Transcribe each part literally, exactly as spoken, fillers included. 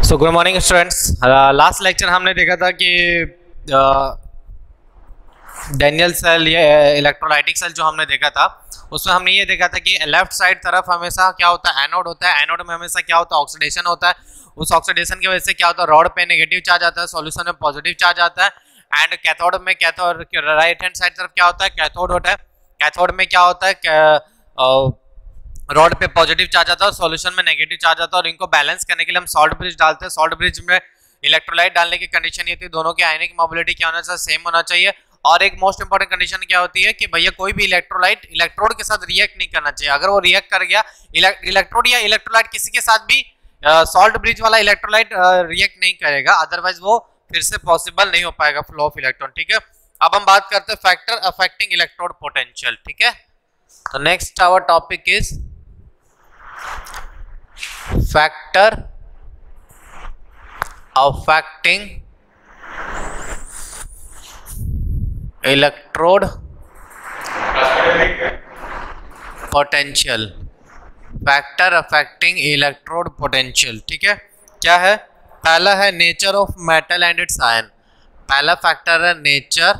सो good morning students. Last lecture हमने देखा था कि डैनियल सेल या इलेक्ट्रोलाइटिक सेल जो हमने देखा था उसमें हमने ये देखा था कि लेफ्ट साइड तरफ हमेशा क्या होता है, एनोड होता है। एनोड में हमेशा क्या होता है, ऑक्सीडेशन होता है। उस ऑक्सीडेशन की वजह से क्या होता है, रॉड पे नेगेटिव चार्ज आता है, सॉल्यूशन में पॉजिटिव चार्ज आता है। एंड कैथोड में कैथोड राइट हैंड साइड तरफ क्या होता है, कैथोड होता है। कैथोड में क्या होता है, रॉड पे पॉजिटिव चार्ज आता है और सॉल्यूशन में नेगेटिव चार्ज आता है। और इनको बैलेंस करने के लिए हम सॉल्ट ब्रिज डालते हैं। सॉल्ट ब्रिज में इलेक्ट्रोलाइट डालने की कंडीशन ये थी, दोनों की आयनिक मोबिलिटी क्या होना चाहिए, सेम होना चाहिए। और एक मोस्ट इंपोर्टेंट कंडीशन क्या होती है कि भैया कोई भी इलेक्ट्रोलाइट इलेक्ट्रोड के साथ रिएक्ट नहीं करना चाहिए। अगर वो रिएक्ट कर गया, इलेक्ट्रोड या इलेक्ट्रोलाइट किसी के साथ भी, सॉल्ट ब्रिज वाला इलेक्ट्रोलाइट रिएक्ट नहीं करेगा, अदरवाइज वो फिर से पॉसिबल नहीं हो पाएगा फ्लो ऑफ इलेक्ट्रॉन। ठीक है, अब हम बात करते हैं फैक्टर अफेक्टिंग इलेक्ट्रोड पोटेंशियल। ठीक है, तो next our topic is factor affecting electrode potential। Factor affecting electrode potential. ठीक है, क्या है? पहला है nature of metal and its ion. पहला फैक्टर है nature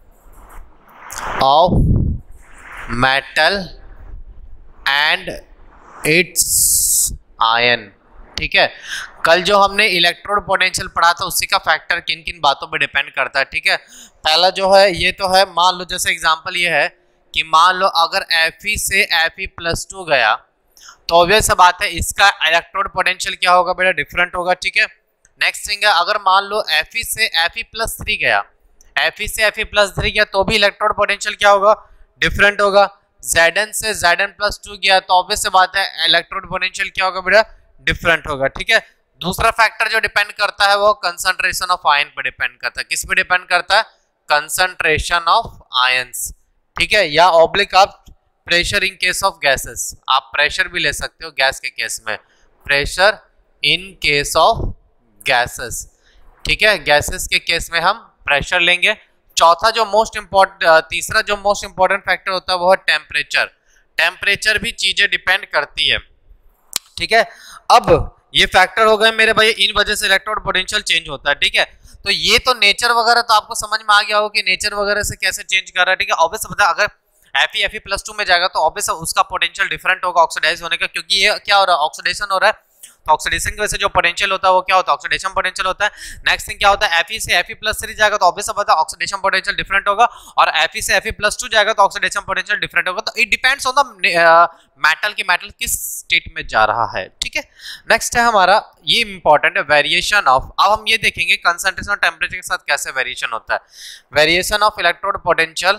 of metal and its ion. ठीक है, कल जो हमने इलेक्ट्रोड पोटेंशियल पढ़ा था उसी का फैक्टर किन किन बातों पे डिपेंड करता है। ठीक है, पहला जो है ये तो है, मान लो जैसे एग्जांपल ये है कि मान लो अगर Fe से Fe प्लस टू गया तो ऑब्वियस बात है इसका इलेक्ट्रोड पोटेंशियल क्या होगा बेटा, डिफरेंट होगा। ठीक है, नेक्स्ट थिंग है, अगर मान लो Fe से Fe प्लस थ्री गया, Fe से Fe प्लस थ्री गया तो भी इलेक्ट्रोड पोटेंशियल क्या होगा, डिफरेंट होगा। Zn से Zn प्लस टू गया तो ऑब्वियस बात है इलेक्ट्रोड पोटेंशियल क्या होगा बेटा, डिफरेंट होगा। ठीक है, दूसरा फैक्टर जो डिपेंड करता है वो कंसंट्रेशन ऑफ आयन पे डिपेंड करता है। किस पे डिपेंड करता है? Concentration of ions. ठीक है, या ऑब्लिक आप pressure in case of gases, आप प्रेशर भी ले सकते हो गैस के केस में, pressure in case of gases. ठीक है, गैसेस के केस में हम प्रेशर लेंगे। चौथा जो मोस्ट इंपॉर्टेंट, तीसरा जो मोस्ट इंपॉर्टेंट फैक्टर होता है वो है टेम्परेचर। टेम्परेचर भी चीजें डिपेंड करती है। ठीक है, अब ये फैक्टर हो गए मेरे भाई, इन वजह से इलेक्ट्रोड पोटेंशियल चेंज होता है। ठीक है, तो ये तो नेचर वगैरह तो आपको समझ में आ गया हो कि नेचर वगैरह से कैसे चेंज कर रहा है। ठीक है, ऑब्वियस बता, अगर Fe Fe प्लस टू में जाएगा तो ऑब्वियस उसका पोटेंशियल डिफरेंट होगा ऑक्सीडाइज होने का, क्योंकि ये क्या हो रहा है, ऑक्सीडेशन हो रहा है। तो ऑक्सीडेशन की वजह से जो पोटेंशियल होता है वो क्या होता है, ऑक्सीडेशन पोटेंशियल होता है। नेक्स्ट थिंग क्या होता है, Fe से Fe प्लस थ्री जाएगा तो ऑब्वियस बात है ऑक्सीडेशन पोटेंशियल डिफरेंट होगा, और Fe से Fe प्लस टू जाएगा तो ऑक्सीडेशन पोटेंशियल डिफरेंट होगा। तो it depends on the metal की मेटल किस स्टेट में जा रहा है। ठीक है, नेक्स्ट है हमारा, ये इंपॉर्टेंट है, वेरिएशन ऑफ। अब हम ये देखेंगे कंसंट्रेशन और टेम्परेचर के साथ कैसे वेरिएशन होता है। Variation of electrode potential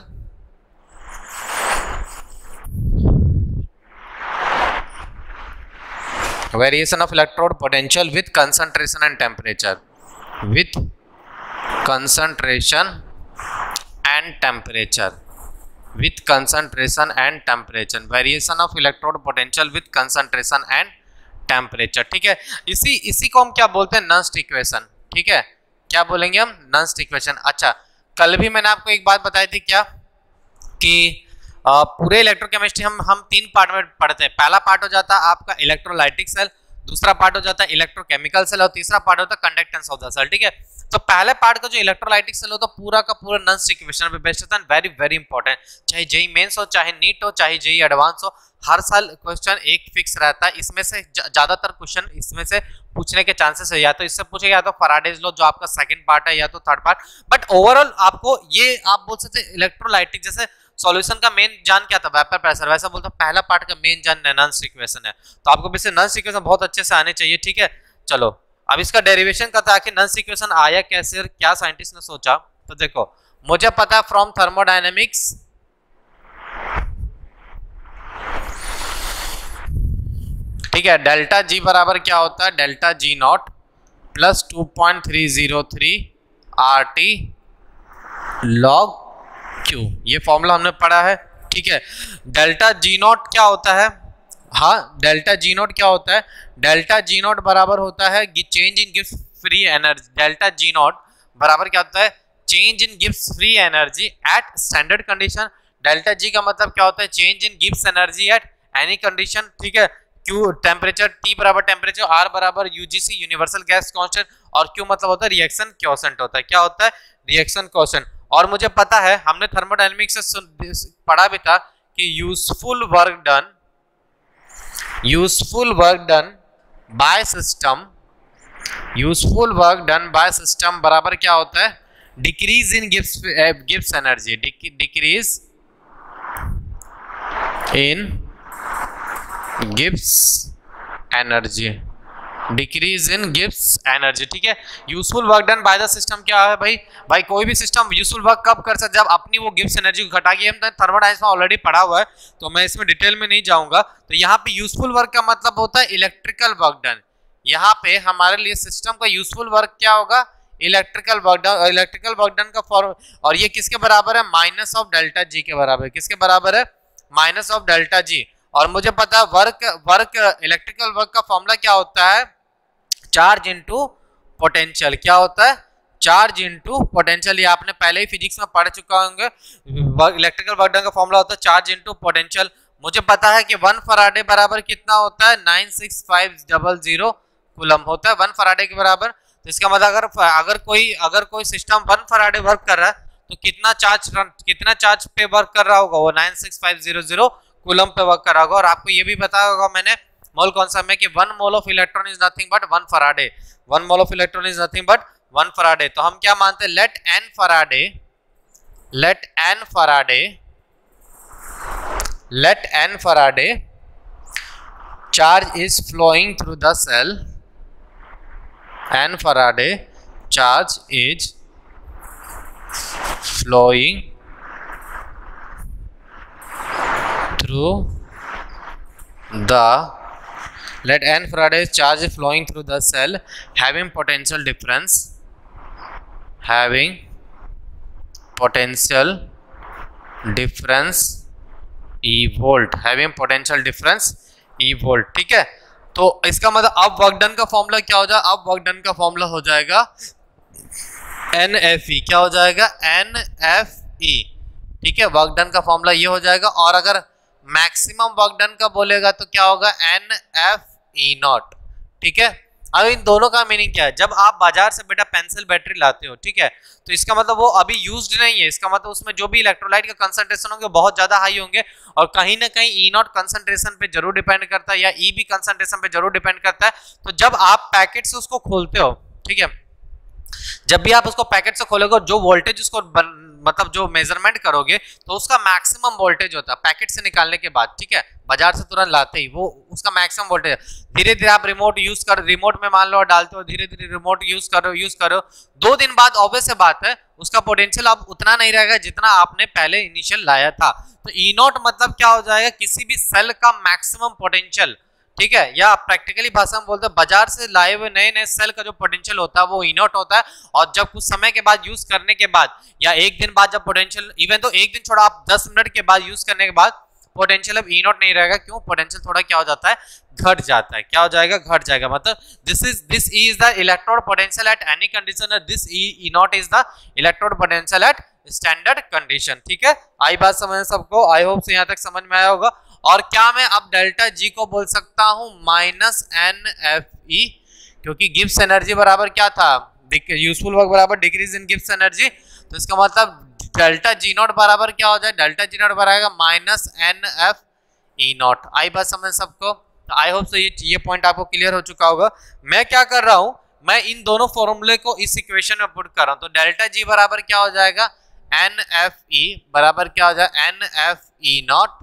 variation of electrode potential with concentration and temperature, with concentration and temperature, with concentration and temperature, variation of electrode potential with concentration and temperature। ठीक है, इसी इसी को हम क्या बोलते हैं, नस्ट इक्वेशन। ठीक है, क्या बोलेंगे हम, नस्ट इक्वेशन। अच्छा, कल भी मैंने आपको एक बात बताई थी क्या, कि Uh, पूरे इलेक्ट्रोकेमिस्ट्री हम हम तीन पार्ट में पढ़ते हैं। पहला पार्ट हो जाता है आपका इलेक्ट्रोलाइटिक सेल, दूसरा पार्ट हो जाता है इलेक्ट्रोकेमिकल सेल, और तीसरा पार्ट होता है कंडक्टेंस ऑफ द सेल। ठीक है, तो पहले पार्ट का जो इलेक्ट्रोलाइटिक सेल होता है पूरा का पूरा नॉन इक्वेशन पे बेस्ड होता है। वेरी वेरी इंपॉर्टेंट, चाहे जेई मेंस हो, चाहे नीट हो, चाहे जेई एडवांस हो, हर साल क्वेश्चन एक फिक्स रहता है। इसमें से ज्यादातर क्वेश्चन इसमें से पूछने के चांसेस है, या तो इससे पूछेगा, या तो फैराडेज लॉ जो आपका सेकंड पार्ट है, या तो थर्ड पार्ट। बट ओवरऑल आपको ये आप बोल सकते हैं इलेक्ट्रोलाइटिक, जैसे सॉल्यूशन का मेन जान क्या था, वेपर प्रेशर, वैसा बोलता पहला पार्ट का मेन जान नॉन इक्वेशन है। तो आपको वैसे नॉन इक्वेशन बहुत अच्छे से आने चाहिए। ठीक है, चलो अब इसका डेरिवेशन का था कि नॉन इक्वेशन आया कैसे और क्या साइंटिस्ट ने सोचा। तो देखो, मुझे पता है फ्रॉम थर्मोडायनेमिक्स, ठीक है, डेल्टा जी बराबर क्या होता है, delta G naught plus two point three zero three R T log Q, ये फॉर्मूला हमने पढ़ा है। ठीक है, डेल्टा जी नॉट क्या होता है, हाँ डेल्टा जी नॉट क्या होता है, डेल्टा जी नॉट बराबर होता है चेंज इन गिव्स free energy. Delta G naught बराबर क्या होता है, चेंज इन गिव्स free energy at standard condition. Delta G का मतलब क्या होता है, चेंज इन गिव्स एनर्जी एट एनी कंडीशन। ठीक है, Q टेम्परेचर, T बराबर टेम्परेचर, R बराबर यूजीसी यूनिवर्सल गैस कांस्टेंट, और Q मतलब होता है रिएक्शन क्वोशेंट होता है। क्या होता है? Reaction quotient. और मुझे पता है हमने थर्मोडायनेमिक्स से पढ़ा भी था कि useful work done useful work done by system useful work done by system बराबर क्या होता है? Decrease in Gibbs Gibbs energy, decrease in Gibbs energy, decrease in Gibbs energy. ठीक है, useful work done by the system क्या है भाई? भाई कोई भी सिस्टम यूजफुल वर्क कब कर सकता है? जब अपनी वो गिब्स एनर्जी को घटा के, हम थर्मोडायनेमिक्स में ऑलरेडी पढ़ा हुआ है तो मैं इसमें डिटेल में नहीं जाऊंगा। तो यहाँ पे यूजफुल वर्क का मतलब होता है इलेक्ट्रिकल वर्क डन। यहाँ पे हमारे लिए सिस्टम का यूजफुल वर्क क्या होगा? Electrical work done. Electrical work done का फॉर्म, और ये किसके बराबर है? माइनस ऑफ डेल्टा जी के बराबर। किसके बराबर है? Minus of delta G. और मुझे पता है वर्क वर्क इलेक्ट्रिकल वर्क का फॉर्मूला क्या होता है? Charge into potential. क्या होता है? Charge into potential. ये आपने पहले ही फिजिक्स में पढ़ चुका होंगे। इलेक्ट्रिकल वर्क डन का फॉर्मूला होता है चार्ज इनटू पोटेंशियल। मुझे पता है कि वन फराडे बराबर कितना होता है? Nine six five double zero coulomb होता है वन फराडे के बराबर। तो इसका मतलब अगर अगर कोई अगर कोई सिस्टम वन फराडे वर्क कर रहा है तो कितना चार्ज कितना चार्ज पे वर्क कर रहा होगा? वो nine six five zero zero coulomb पे वर्क कर रहा होगा। और आपको ये भी बताया होगा मैंने मोल कॉन्सेप्ट में कि one mole of electron is nothing but one Faraday. One mole of electron is nothing but one Faraday. तो हम क्या मानते हैं? Let n Faraday let n Faraday let n Faraday charge is flowing through the cell. N Faraday charge is flowing through the let n Faraday's charge flowing through the cell having potential difference having potential difference E volt having potential difference E volt। ठीक है, तो इसका मतलब अब work done का formula क्या हो जाएगा? अब वर्क डन का फॉर्मूला हो जाएगा एन एफ ई। क्या हो जाएगा? N F E. ठीक है, वर्क डन का फॉर्मूला ये हो जाएगा। और अगर मैक्सिमम वर्क डन का बोलेगा तो क्या होगा? N F E naught. ठीक है, अब इन दोनों का मीनिंग क्या है? जब आप बाजार से बेटा पेंसिल बैटरी लाते हो, ठीक है, तो इसका मतलब वो अभी यूज्ड नहीं है। इसका मतलब उसमें जो भी इलेक्ट्रोलाइट का कंसंट्रेशन होंगे बहुत ज्यादा हाई होंगे, और कहीं ना कहीं ई नॉट कंसंट्रेशन पे जरूर डिपेंड करता है, या ई भी कंसंट्रेशन पे जरूर डिपेंड करता है। तो जब आप पैकेट से उसको खोलते हो, ठीक है, जब भी आप उसको पैकेट से खोलोगे, जो वोल्टेज उसको मतलब जो मेजरमेंट करोगे तो उसका मैक्सिमम वोल्टेज होता है पैकेट से निकालने के बाद। ठीक है, बाजार से तुरंत लाते ही वो उसका मैक्सिमम वोल्टेज। धीरे धीरे आप रिमोट यूज कर रिमोट में मान लो डालते हो, धीरे धीरे रिमोट यूज करो यूज करो दो दिन बाद ऑब्वियस से बात है उसका पोटेंशियल अब उतना नहीं रहेगा जितना आपने पहले इनिशियल लाया था। तो ई नॉट मतलब क्या हो जाएगा? किसी भी सेल का मैक्सिमम पोटेंशियल। ठीक है, या प्रैक्टिकली भाषा में बोलते हैं बाजार से लाए हुए नए नए सेल का जो पोटेंशियल होता है वो ई नॉट होता है। और जब कुछ समय के बाद यूज करने के बाद, या एक दिन बाद जब पोटेंशियल, इवन तो एक दिन छोड़ा आप दस मिनट के बाद यूज करने के बाद पोटेंशियल अब ई नॉट नहीं रहेगा। क्यों? पोटेंशियल थोड़ा क्या हो जाता है? घट जाता है। क्या हो जाएगा? घट जाएगा। मतलब this is this is the electrode potential at any condition, this E naught is the electrode potential at standard condition. ठीक है, आई बात समझ सबको? आई होप से यहाँ तक समझ में आया होगा। और क्या मैं अब डेल्टा जी को बोल सकता हूं माइनस एन एफ ई, क्योंकि गिब्स एनर्जी बराबर क्या था? यूजफुल वर्क बराबर डिक्रीज इन गिब्स एनर्जी। तो इसका मतलब डेल्टा जी नॉट बराबर क्या हो जाए? डेल्टा जी नॉट बराबर minus N F E naught. आई बात समझ सबको? तो आई होप से ये ये पॉइंट आपको क्लियर हो चुका होगा। मैं क्या कर रहा हूं, मैं इन दोनों फॉर्मूले को इस इक्वेशन में पुट कर रहा हूं। तो डेल्टा जी बराबर क्या हो जाएगा? एन एफ ई बराबर क्या हो जाएगा? N F E naught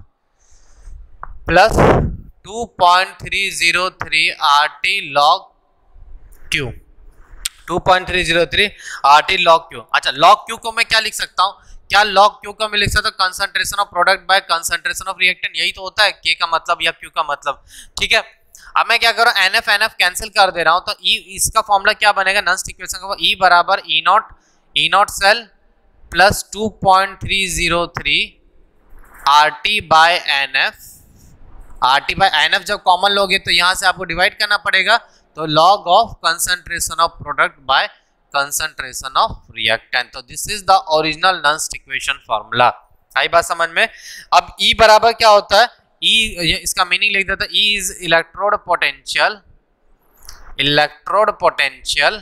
plus two point three zero three R T log Q. Two point three zero three R T log Q. अच्छा, लॉग क्यू को मैं क्या लिख सकता हूं? क्या लॉग क्यू को मैं लिख सकता हूं? Concentration of product by concentration of reactant. यही तो होता है के का मतलब या क्यू का मतलब। ठीक है, अब मैं क्या कर रहा हूं? N F n F cancel कर दे रहा हूं। तो ई इसका फॉर्मूला क्या बनेगा? नॉन इक्वेशन का ई बराबर E naught E not cell plus two point three zero three R T by n F. R T by n F जब कॉमन लोगे तो यहां से आपको डिवाइड करना पड़ेगा। तो log of concentration of product by concentration of reactant. तो दिस इज द ओरिजिनल नॉन इक्वेशन फार्मूला। आई बात समझ में? अब ई बराबर क्या होता है? ई, इसका मीनिंग लिख देता, E is electrode potential, electrode potential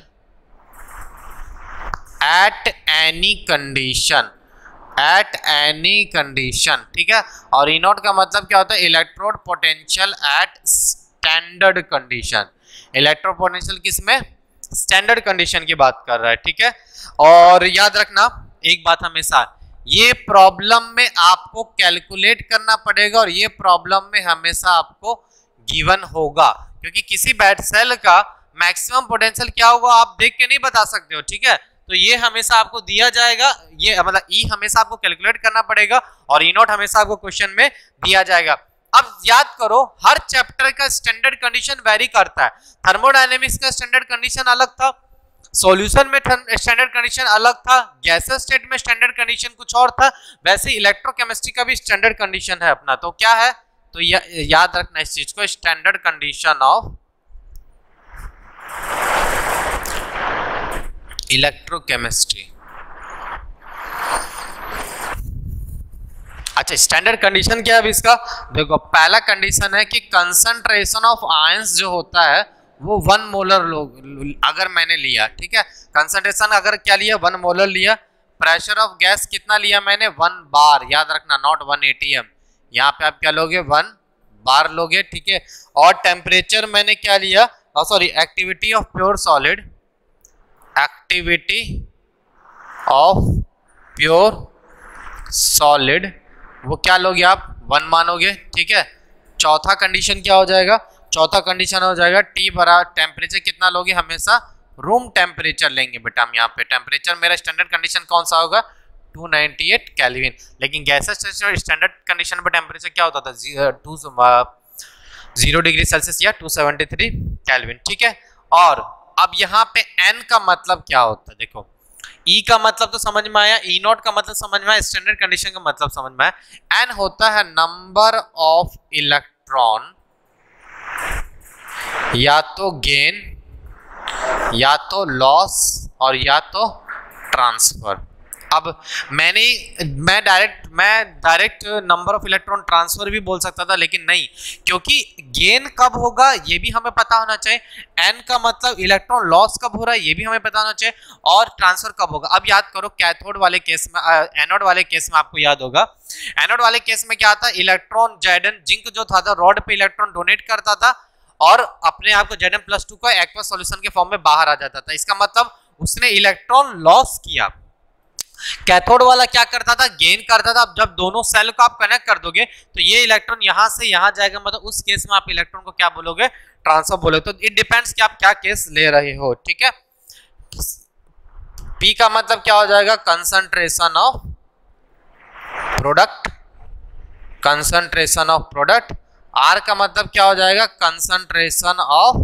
at any condition, at any condition, ठीक है। और ई नॉट का मतलब क्या होता है, electrode potential at standard condition, electrode potential किसमें, स्टैंडर्ड कंडीशन की बात कर रहा है, ठीक है। और याद रखना एक बात हमेशा, ये प्रॉब्लम में आपको कैलकुलेट करना पड़ेगा और ये प्रॉब्लम में हमेशा आपको गिवन होगा, क्योंकि किसी बैट सेल का मैक्सिमम पोटेंशियल क्या होगा आप देख के नहीं बता सकते हो, ठीक है। तो ये हमेशा आपको दिया जाएगा, ये मतलब ई हमेशा आपको कैलकुलेट करना पड़ेगा और ई नॉट हमेशा आपको क्वेश्चन में दिया जाएगा। अब याद करो हर चैप्टर का स्टैंडर्ड कंडीशन वेरी करता है। थर्मोडायनेमिक्स का स्टैंडर्ड कंडीशन अलग था, सॉल्यूशन में स्टैंडर्ड कंडीशन अलग था, गैसेस स्टेट में स्टैंडर्ड कंडीशन कुछ और था, वैसे इलेक्ट्रोकेमिस्ट्री का भी स्टैंडर्ड कंडीशन है अपना। तो क्या है, तो या, याद रखना इस चीज को, स्टैंडर्ड कंडीशन ऑफ इलेक्ट्रोकेमिस्ट्री। अच्छा, स्टैंडर्ड कंडीशन क्या है अब इसका, देखो पहला कंडीशन है कि कंसंट्रेशन ऑफ आयंस जो होता है वो वन मोलर लोग अगर मैंने लिया, ठीक है, कंसंट्रेशन अगर क्या लिया, वन मोलर लिया, प्रेशर ऑफ गैस कितना लिया मैंने, वन बार, याद रखना नॉट वन एटीएम, यहाँ पे आप क्या लोगे, वन बार लोगे, ठीक है। और टेम्परेचर मैंने क्या लिया, sorry activity of pure solid, activity of pure solid वो क्या लोगे आप, वन मानोगे, ठीक है। चौथा कंडीशन क्या हो जाएगा, चौथा कंडीशन हो जाएगा टी बरा, टेम्परेचर कितना लोगे, हमेशा रूम टेम्परेचर लेंगे बेटा हम यहाँ पे। टेम्परेचर मेरा स्टैंडर्ड कंडीशन कौन सा होगा, टू नाइंटी एट केल्विन, लेकिन गैसेस स्टैंडर्ड कंडीशन पे टेम्परेचर क्या होता था, टू जीरो डिग्री सेल्सियस या टू सेवेंटी थ्री केल्विन, ठीक है। और अब यहाँ पे एन का मतलब क्या होता है, देखो ई का मतलब तो समझ में आया, ई नॉट का मतलब समझ में आया, स्टैंडर्ड कंडीशन का मतलब समझ में आया। एन होता है नंबर ऑफ इलेक्ट्रॉन, या तो गेन, या तो लॉस, और या तो ट्रांसफर। अब मैंने मैं डायरेक्ट मैं direct number of electron transfer भी बोल सकता था, लेकिन नहीं, क्योंकि गेन कब होगा ये भी हमें पता होना चाहिए, एन का मतलब इलेक्ट्रॉन लॉस कब हो रहा है ये भी हमें पता होना चाहिए, और ट्रांसफर कब होगा। अब याद करो कैथोड वाले केस में, एनोड वाले केस में आपको याद होगा, एनोड वाले केस में क्या था, इलेक्ट्रॉन जेडन जिंक जो था रॉड पे इलेक्ट्रॉन डोनेट करता था और अपने आप को जेडन प्लस टू का एक्वस सॉल्यूशन के फॉर्म में बाहर आ जाता था, इसका मतलब उसने इलेक्ट्रॉन लॉस किया। कैथोड वाला क्या करता था, गेन करता था। अब जब दोनों सेल को आप कनेक्ट कर दोगे तो ये इलेक्ट्रॉन यहां से यहां जाएगा, मतलब उस केस में आप इलेक्ट्रॉन को क्या बोलोगे, ट्रांसफर बोलोगे। तो इट डिपेंड्स कि आप क्या केस ले रहे हो, ठीक है। पी का मतलब क्या हो जाएगा, concentration of product, concentration of product. R का मतलब क्या हो जाएगा, concentration of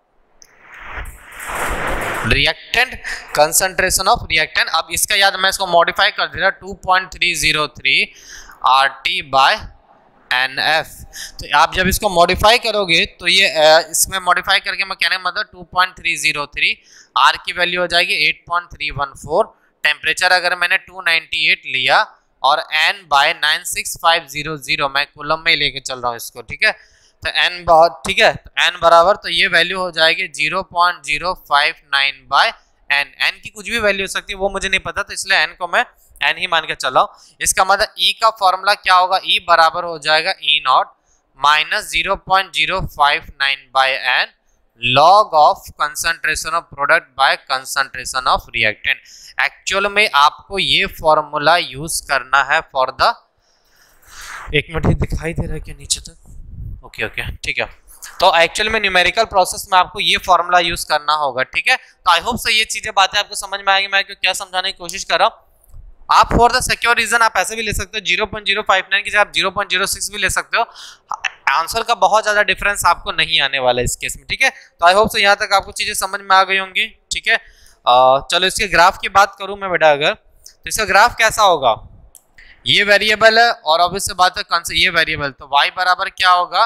reactant, concentration of reactant. अब इसका याद मैं इसको मॉडिफाई कर दे रहा, two point three zero three R T by n F. तो आप जब इसको मॉडिफाई करोगे तो ये इसमें मॉडिफाई करके मैं कहने का मतलब two point three zero three, R की वैल्यू हो जाएगी eight point three one four, temperature अगर मैंने टू नाइंटी एट लिया और n by nine six five zero zero, मैं कूलम में ही लेके चल रहा हूँ इसको, ठीक है। तो एन बहुत, ठीक है, तो एन बराबर, तो ये वैल्यू हो जाएगी zero point zero five nine by n. N की कुछ भी वैल्यू हो सकती है, वो मुझे नहीं पता, तो इसलिए एन को मैं एन ही मान के चल रहा हूँ। इसका मतलब ई का फॉर्मूला क्या होगा, ई बराबर हो जाएगा E naught minus zero point zero five nine by n log of concentration of product by concentration of reactant. Actual में आपको ये फॉर्मूला यूज करना है फॉर द, एक मिनट दिखाई दे रहा है क्या नीचे तक, ओके ओके ठीक है। तो एक्चुअल में न्यूमेरिकल प्रोसेस में आपको ये फॉर्मूला यूज करना होगा, ठीक है। तो आई होप से ये चीजें बातें आपको समझ में आएंगी, मैं क्या समझाने की कोशिश कर रहा हूँ। आप फॉर द सिक्योर रीजन आप ऐसे भी ले सकते हो, zero point zero five nine की जगह आप जीरो पॉइंट जीरो सिक्स भी ले सकते हो, आंसर का बहुत ज्यादा डिफरेंस आपको नहीं आने वाला है इस केस में, ठीक है। तो आई होप से यहाँ तक आपको चीजें समझ में आ गई होंगी, ठीक है। चलो इसके ग्राफ की बात करूं मैं बेटा अगर, तो इसका ग्राफ कैसा होगा, ये वेरिएबल है और ऑब्वियस बात है कौन सा, ये वेरिएबल, तो y बराबर क्या होगा,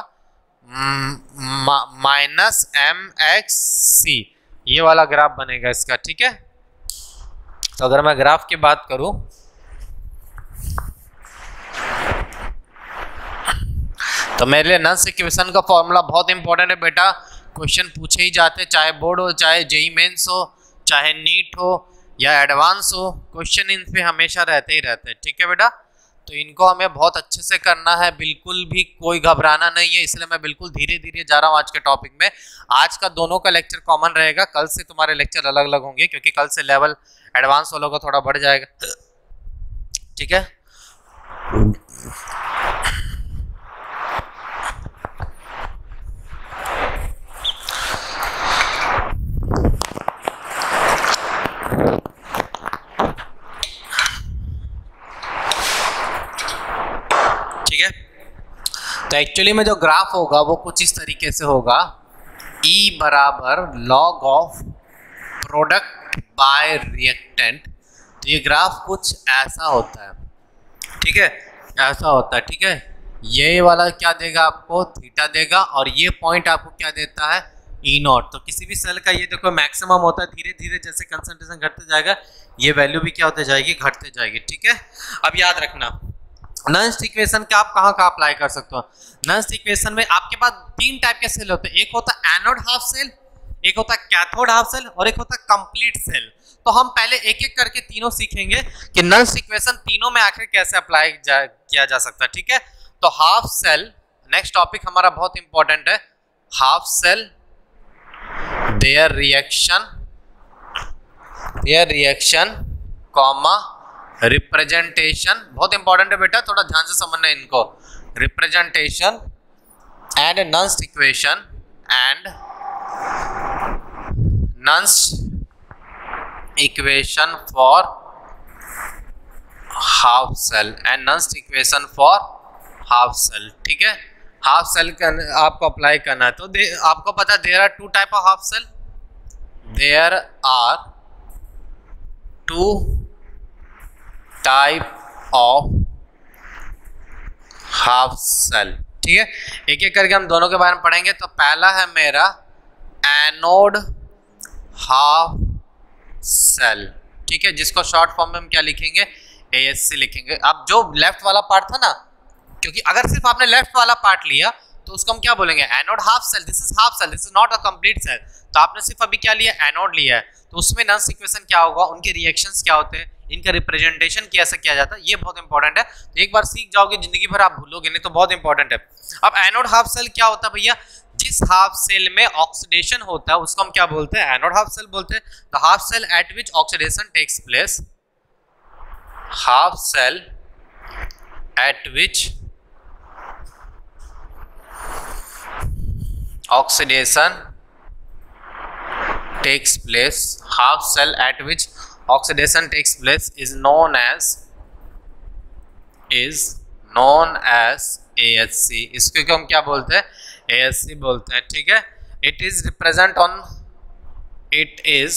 माइनस एम एक्स सी, ये वाला ग्राफ बनेगा इसका, ठीक है। तो अगर मैं ग्राफ की बात करूं, तो मेरे लिए नन्स इक्वेशन का फॉर्मूला बहुत इंपॉर्टेंट है बेटा, क्वेश्चन पूछे ही जाते, चाहे बोर्ड हो, चाहे जेई मेंस हो, चाहे नीट हो या एडवांस हो, क्वेश्चन इन पे हमेशा रहते ही रहते हैं। ठीक है बेटा, तो इनको हमें बहुत अच्छे से करना है, बिल्कुल भी कोई घबराना नहीं है, इसलिए मैं बिल्कुल धीरे धीरे जा रहा हूँ आज के टॉपिक में। आज का दोनों का लेक्चर कॉमन रहेगा, कल से तुम्हारे लेक्चर अलग अलग होंगे क्योंकि कल से लेवल एडवांस वालों का थोड़ा बढ़ जाएगा। ठीक है, तो एक्चुअली में जो ग्राफ होगा वो कुछ इस तरीके से होगा, E बराबर log of product by reactant. तो ये ग्राफ कुछ ऐसा होता है, ठीक है, ऐसा होता है। ठीक है, ये वाला क्या देगा आपको, थीटा देगा, और ये पॉइंट आपको क्या देता है, ई नॉट। तो किसी भी सेल का ये देखो मैक्सिमम होता है, धीरे धीरे जैसे कंसंट्रेशन घटते जाएगा ये वैल्यू भी क्या होते जाएगी, घटते जाएगी। ठीक है, अब याद रखना नन्स इक्वेशन का आप कहाँ कहाँ अप्लाई कर सकते हो। नन्स इक्वेशन में आपके पास तीन टाइप के सेल होते हैं, एक होता है एनोड हाफ सेल, एक होता है कैथोड हाफ सेल, और एक होता है कंप्लीट सेल। तो हम पहले एक एक करके तीनों सीखेंगे कि नन्स इक्वेशन तीनों में आखिर कैसे अप्लाई किया जा सकता है। ठीक है, तो हाफ सेल नेक्स्ट टॉपिक हमारा बहुत इंपॉर्टेंट है, half cell, their reaction, their reaction comma representation, बहुत इंपॉर्टेंट है बेटा, थोड़ा ध्यान से समझना है इनको। Representation and nuns equation and nuns equation for half cell and nuns equation for half cell. ठीक है, हाफ सेल का आपको अप्लाई करना है। तो आपको पता there are two type of half cell, there are two type of half cell. ठीक है, एक एक करके हम दोनों के बारे में पढ़ेंगे। तो पहला है मेरा एनोड हाफ सेल, ठीक है, जिसको शॉर्ट फॉर्म में हम क्या लिखेंगे, एएससी लिखेंगे। अब जो लेफ्ट वाला पार्ट था ना, क्योंकि अगर सिर्फ आपने लेफ्ट वाला पार्ट लिया तो उसको हम क्या बोलेंगे, anode half cell, this is half cell, this is not a complete cell. तो आपने सिर्फ अभी क्या लिया, एनोड लिया है, तो उसमें नन्स इक्वेशन क्या होगा, उनके रिएक्शंस क्या होते हैं, इनका रिप्रेजेंटेशन कैसे किया जाता है, ये बहुत इंपॉर्टेंट है। तो एक बार सीख जाओगे जिंदगी भर आप भूलोगे नहीं, तो बहुत इंपॉर्टेंट है। अब एनोड हाफ सेल क्या होता है भैया, जिस हाफ सेल में ऑक्सीडेशन होता है उसको हम क्या बोलते हैं, एनोड हाफ सेल बोलते हैं। The half cell at which oxidation takes place, half cell at which oxidation takes place, half cell at which oxidation takes place is known as is known as A H C। इसको हम क्या बोलते हैं, A H C बोलते हैं। ठीक है, it is represent on it is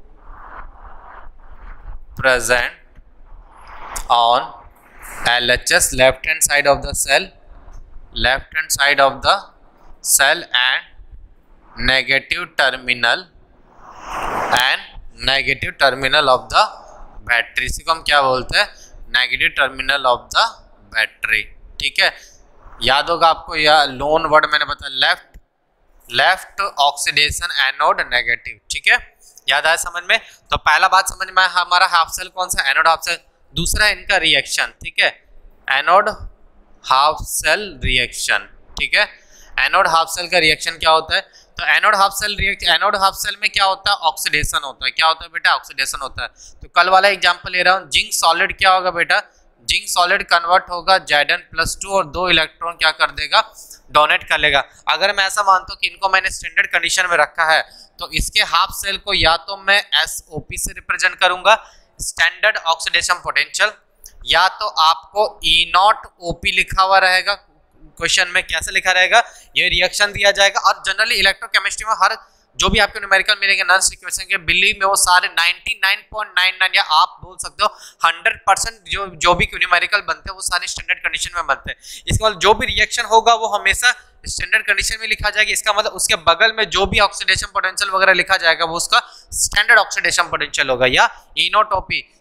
present on L H S, left hand side of the cell, left hand side of the cell and negative terminal and negative terminal of the battery. इसी को हम क्या बोलते हैं, negative terminal of the battery. ठीक है, याद होगा आपको, यह लोन वर्ड मैंने बताया, left left oxidation anode negative. ठीक है, याद आया समझ में। तो पहला बात समझ में, हमारा हाफ सेल कौन सा, एनोड हाफ सेल। दूसरा इनका रिएक्शन, ठीक है, एनोड हाफ सेल रिएक्शन। ठीक है, एनोड हाफ सेल का रिएक्शन क्या होता है, तो anode half cell react anode half cell में क्या होता है, ऑक्सीडेशन होता है। क्या होता है बेटा, ऑक्सीडेशन होता है। तो कल वाला एग्जांपल ले रहा हूँ, जिंक सॉलिड क्या होगा बेटा, जिंक सॉलिड कन्वर्ट होगा Zn प्लस टू और दो इलेक्ट्रॉन क्या कर देगा, डोनेट कर लेगा। अगर मैं ऐसा मानता हूँ कि इनको मैंने स्टैंडर्ड कंडीशन में रखा है, तो इसके हाफ सेल को या तो मैं एस ओ पी से रिप्रेजेंट करूंगा, स्टैंडर्ड ऑक्सीडेशन पोटेंशियल, या तो आपको ई नॉट ओ पी लिखा हुआ रहेगा क्वेश्चन में। कैसे लिखा रहेगा, ये रिएक्शन दिया जाएगा। और जनरली इलेक्ट्रोकेमिस्ट्री में हर जो भी आपके न्यूमेरिकल मिलेंगे नन्स इक्वेशन के, बिलीव में वो सारे निन्यानवे पॉइंट निन्यानवे या आप बोल सकते हो हंड्रेड परसेंट जो जो भी न्यूमेरिकल बनते हैं वो सारे स्टैंडर्ड कंडीशन में बनते हैं। इसके बाद जो भी रिएक्शन होगा वो हमेशा स्टैंडर्ड कंडीशन में लिखा जाएगा। इसका मतलब उसके बगल में जो भी ऑक्सीडेशन पोटेंशियल वगैरह लिखा जाएगा वो उसका स्टैंडर्ड ऑक्सीडेशन पोटेंशियल होगा या ई नॉट ओ पी।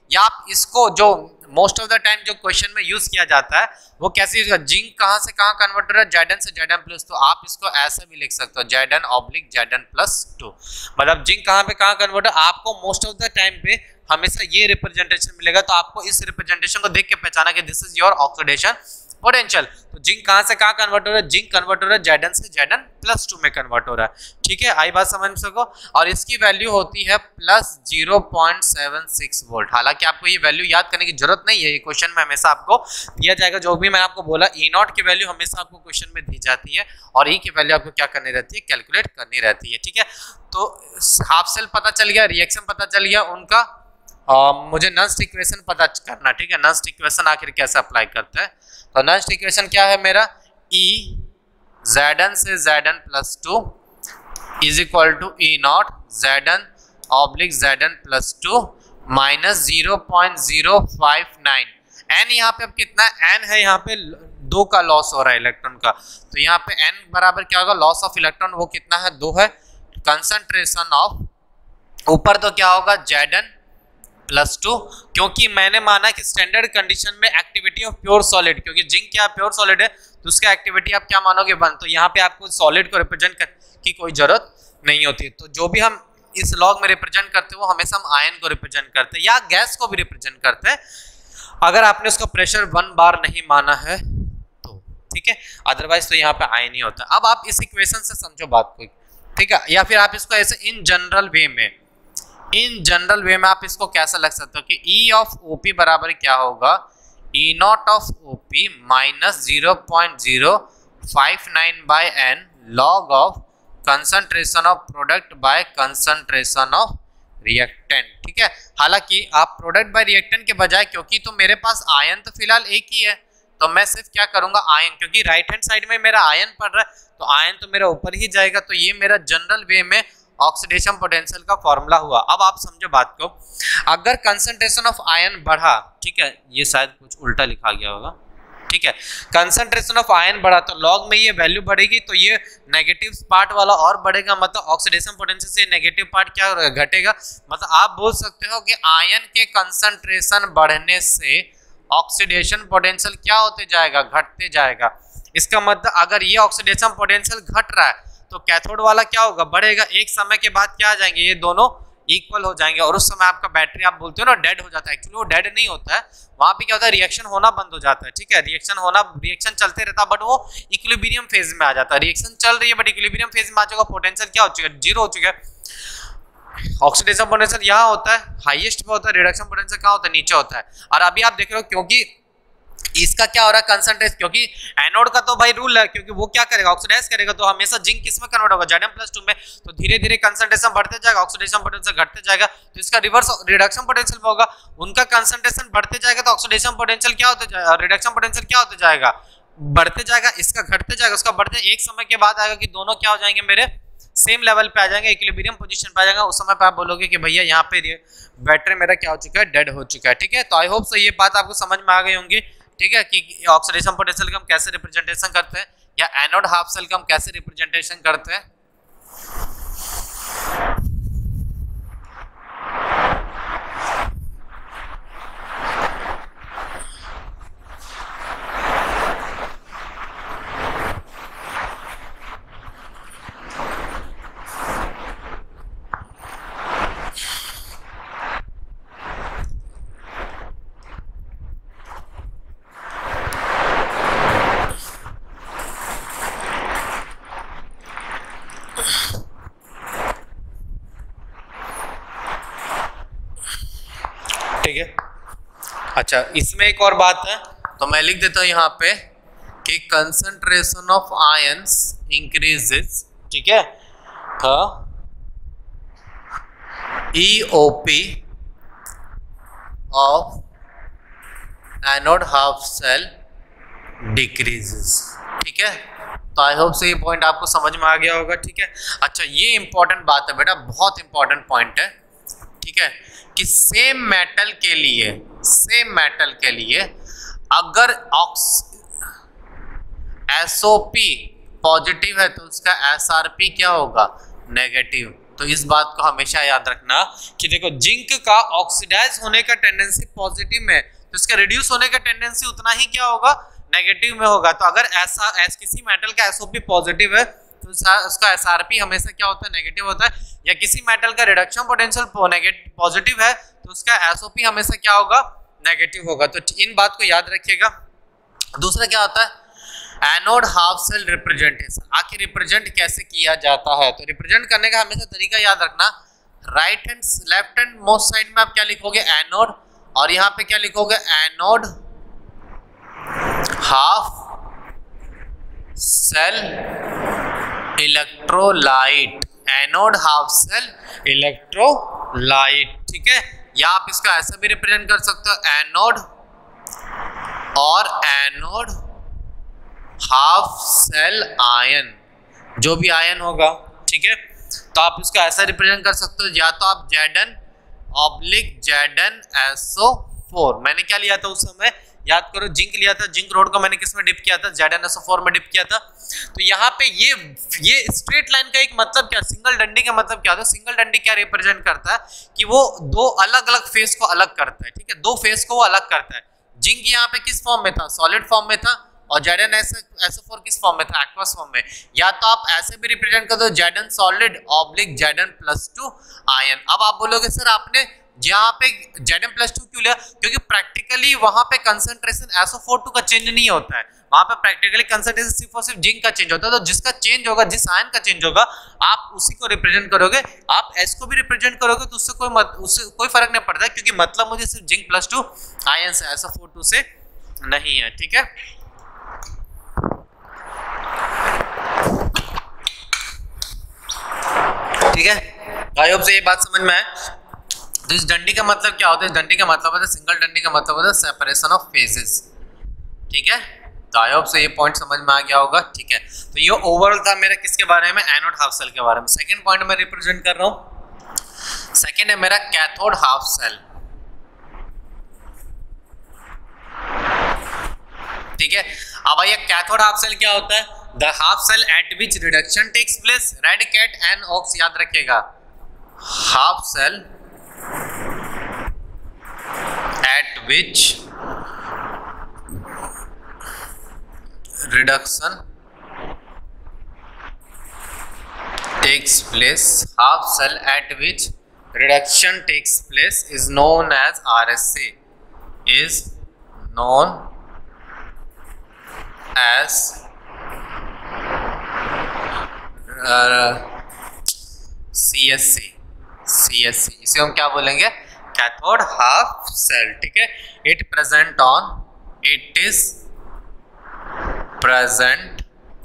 या आप इसको जो मोस्ट ऑफ द टाइम जो क्वेश्चन में यूज किया जाता है वो कैसे यूज करते, जिंक कहां से कहां कन्वर्ट हो रहा है, जेडन से जेडन प्लस टू। आप इसको ऐसे भी लिख सकते हो, Z N oblique Z N plus two, मतलब जिंक कहां पे कहां कन्वर्ट है। आपको मोस्ट ऑफ द टाइम पे हमेशा ये रिप्रेजेंटेशन मिलेगा, तो आपको इस रिप्रेजेंटेशन को देख के पहचाना कि this is your oxidation potential. तो जिंक कहां से कहां कन्वर्ट हो रहा है, जिंक कन्वर्ट हो रहा है जेडन से जेडन प्लस टू में कन्वर्ट हो रहा है, ठीक है, आई बात समझ सको। और इसकी वैल्यू होती है plus zero point seven six volt. हालांकि आपको ये वैल्यू याद करने की जरूरत नहीं है, ये क्वेश्चन में हमेशा आपको दिया जाएगा। जो भी मैंने आपको बोला, ई नॉट की वैल्यू हमेशा आपको क्वेश्चन में दी जाती है और ई की वैल्यू आपको क्या करनी रहती है, कैलकुलेट करनी रहती है, ठीक है। तो हाफ सेल पता चल गया, रिएक्शन पता चल गया उनका, Uh, मुझे नस्ट इक्वेशन पता करना, ठीक है। नस्ट इक्वेशन आखिर कैसे अप्लाई करते हैं, तो नस्ट इक्वेशन क्या है मेरा, E Zn से Zn plus two is equal to E not Zn oblique Zn plus two minus zero point zero five nine. N यहाँ पे अब कितना एन है, यहाँ पे दो का लॉस हो रहा है इलेक्ट्रॉन का, तो यहाँ पे एन बराबर क्या होगा, लॉस ऑफ इलेक्ट्रॉन वो कितना है, दो है। कंसंट्रेशन ऑफ ऊपर तो क्या होगा Zn प्लस टू, क्योंकि मैंने माना कि स्टैंडर्ड कंडीशन में एक्टिविटी ऑफ प्योर सॉलिड, क्योंकि जिंक क्या प्योर सॉलिड है तो उसका एक्टिविटी आप क्या मानोगे, वन। तो यहाँ पे आपको सॉलिड को रिप्रेजेंट करने की कोई जरूरत नहीं होती। तो जो भी हम इस लॉग में रिप्रेजेंट करते हैं वो हमेशा हम आयन को रिप्रेजेंट करते हैं या गैस को भी रिप्रेजेंट करते हैं, अगर आपने उसका प्रेशर वन बार नहीं माना है तो, ठीक है, अदरवाइज तो यहाँ पे आयन ही होता है। अब आप इस इक्वेशन से समझो बात को, ठीक है, या फिर आप इसको ऐसे इन जनरल वे में इन जनरल वे में आप इसको कैसा लग सकते हो कि E ऑफ ओपी बराबर क्या होगा, E not of O P minus zero point zero five nine by N log of concentration of product by concentration of reactant, ठीक है। हालांकि आप प्रोडक्ट बाय रिएक्टेंट के बजाय, क्योंकि तो मेरे पास आयन तो फिलहाल एक ही है, तो मैं सिर्फ क्या करूंगा आयन, क्योंकि राइट हैंड साइड में मेरा आयन पड़ रहा है तो आयन तो मेरा ऊपर ही जाएगा, तो ये मेरा जनरल वे में ऑक्सीडेशन पोटेंशियल का फॉर्मूला हुआ। अब आप समझो बात को, अगर कंसंट्रेशन ऑफ आयन बढ़ा, ठीक है, ये शायद कुछ उल्टा लिखा गया होगा, ठीक है, कंसंट्रेशन ऑफ आयन बढ़ा तो लॉग में ये वैल्यू बढ़ेगी, तो ये नेगेटिव पार्ट वाला और बढ़ेगा, मतलब ऑक्सीडेशन पोटेंशियल से नेगेटिव पार्ट क्या घटेगा, मतलब आप बोल सकते हो कि आयन के कंसंट्रेशन बढ़ने से ऑक्सीडेशन पोटेंशियल क्या होते जाएगा, घटते जाएगा। इसका मतलब अगर ये ऑक्सीडेशन पोटेंशियल घट रहा है तो कैथोड वाला क्या होगा, बढ़ेगा। एक समय के बाद क्या आ जाएंगे, ये दोनों इक्वल हो जाएंगे और उस समय आपका बैटरी आप बोलते हो ना डेड हो जाता है, एक्चुअली वो डेड नहीं होता है, वहां पे क्या होता है, रिएक्शन होना बंद हो जाता है, ठीक है, रिएक्शन होना रिएक्शन चलते रहता है बट वो इक्विलिब्रियम फेज में आ जाता है। रिएक्शन चल रही है बट इक्विलिब्रियम फेज में आ जाएगा, पोटेंशियल क्या हो चुका है, जीरो हो चुका है। ऑक्सीडेशन पोटेंशियल यहाँ होता है हाईएस्ट पे होता है, रिडक्शन पोटेंशियल कहाँ होता है, नीचे होता है। और अभी आप देख रहे हो क्योंकि इसका क्या हो रहा है कंसंट्रेशन, क्योंकि एनोड का तो भाई रूल है, क्योंकि वो क्या करेगा ऑक्सीडाइज करेगा, तो हमेशा जिंक किस में कन्वर्ट होगा, Zn प्लस टू में, तो धीरे धीरे कंसंट्रेशन बढ़ते जाएगा, ऑक्सीडेशन पोटेंशियल घटते जाएगा, तो इसका रिवर्स रिडक्शन पोटेंशियल होगा। उनका कंसंट्रेशन बढ़ते जाएगा तो ऑक्सीडेशन पोटेंशियल क्या होते जाएगा, रिडक्शन पोटेंशियल क्या होते जाएगा, बढ़ते जाएगा, इसका घटते जाएगा, उसका बढ़ते एक समय के बाद आएगा कि दोनों क्या हो जाएंगे मेरे सेम लेवल पे आ जाएंगे, इक्विलिब्रियम पोजीशन पे आ जाएगा। उस समय पे आप बोलोगे कि भैया यहाँ पे बैटरी मेरा क्या हो चुका है, डेड हो चुका है, ठीक है। तो आई होप सो ये बात आपको समझ में आ गई होंगी, ठीक है, कि ऑक्सीडेशन पोटेंशियल का हम कैसे रिप्रेजेंटेशन करते हैं या एनोड हाफ सेल का हम कैसे रिप्रेजेंटेशन करते हैं। ठीक है, अच्छा इसमें एक और बात है तो मैं लिख देता हूं यहाँ पे कि कंसंट्रेशन ऑफ आयंस इंक्रीजेस, ठीक है, E O P of anode half cell decreases, ठीक है। तो आई होप से ये पॉइंट आपको समझ में आ गया होगा, ठीक है। अच्छा ये इंपॉर्टेंट बात है बेटा, बहुत इंपॉर्टेंट पॉइंट है, ठीक है, कि सेम मेटल के लिए सेम मेटल के लिए अगर ox S O P positive है तो उसका एस आर पी क्या होगा, नेगेटिव, तो इस बात को हमेशा याद रखना कि देखो जिंक का ऑक्सीडाइज होने का टेंडेंसी पॉजिटिव में, तो इसका रिड्यूस होने का टेंडेंसी उतना ही क्या होगा, नेगेटिव में होगा। तो अगर ऐसा ऐस किसी मेटल का एसओपी पॉजिटिव है तो उसका एसआरपी हमेशा क्या होता है, नेगेटिव होता है। या किसी मेटल का रिडक्शन पोटेंशियल नेगेटिव पॉजिटिव है तो उसका एसओपी हमेशा क्या होगा, नेगेटिव होगा। तो इन बात को याद रखिएगा। दूसरा क्या होता है, एनोड हाफ सेल रिप्रेजेंटेशन। आखिर रिप्रेजेंट कैसे किया जाता है, तो रिप्रेजेंट करने का हमेशा तरीका याद रखना। Right hand left hand most side में आप क्या लिखोगे, एनोड, और यहाँ पे क्या लिखोगे, anode half cell electrolyte, anode half cell electrolyte, ठीक है। या आप इसका ऐसा भी रिप्रेजेंट कर सकते हो, एनोड और एनोड हाफ सेल आयन, जो भी आयन होगा, ठीक है। तो आप इसका ऐसा रिप्रेजेंट कर सकते हो, या तो आप Z N oblique Z N S O four, मैंने क्या लिया था उस समय, याद करो, जिंक लिया था। जिंक रोड को मैंने किस में डिप किया था, जेडन एसओ फोर में डिप किया था। तो यहाँ पे ये ये स्ट्रेट लाइन का एक मतलब क्या, सिंगल डंडी का मतलब क्या होता है, सिंगल डंडी क्या रिप्रेजेंट करता है कि वो दो अलग अलग फेस को अलग करता है, ठीक है, दो फेस को वो अलग करता है। जिंक यहाँ पे किस फॉर्म में था, सॉलिड फॉर्म में था, और जेडन एसओ फोर किस फॉर्म में था, एक्वस फॉर्म में। या तो आप ऐसे भी रिप्रेजेंट कर दो, Z N solid oblique Z N plus two ion. अब आप बोलोगे सर आपने यहाँ पे जेडन प्लस टू क्यों लिया, क्योंकि प्रैक्टिकली वहां पे कंसंट्रेशन एसओ फोर टू का चेंज नहीं होता है, वहां पे प्रैक्टिकली कंसंट्रेशन सिर्फ और सिर्फ जिंक का चेंज होता है। तो जिसका चेंज होगा, जिस आयन का चेंज होगा, आप उसी को रिप्रेजेंट करोगे। आप एस को भी रिप्रेजेंट करोगे तो उससे कोई मत, उससे कोई फर्क नहीं पड़ता, क्योंकि मतलब मुझे सिर्फ जिंक प्लस टू आयन से, एसओ फोर टू से नहीं है, ठीक है। ठीक है, आई होप से ये बात समझ में आए। तो इस डंडी का मतलब क्या होता है, इस डंडी का मतलब होता है, सिंगल डंडी का मतलब होता है सेपरेशन ऑफ फेजेस, ठीक है। तो आई होप से ये पॉइंट समझ में आ गया होगा, ठीक है। तो ये ओवरऑल था मेरा किसके बारे में, एनोड हाफ सेल के बारे में। सेकंड पॉइंट मैं रिप्रेजेंट कर रहा हूं, सेकंड है मेरा कैथोड हाफ सेल, ठीक है। अब आइए कैथोड हाफ सेल क्या होता है, the half cell at which reduction takes place, red cat and ox, याद रखिएगा, half cell at which reduction takes place, half cell at which reduction takes place is known as R S A, is known as uh, C S C, C S C, इसे हम क्या बोलेंगे, cathode half cell, ठीक है। It present on, it is present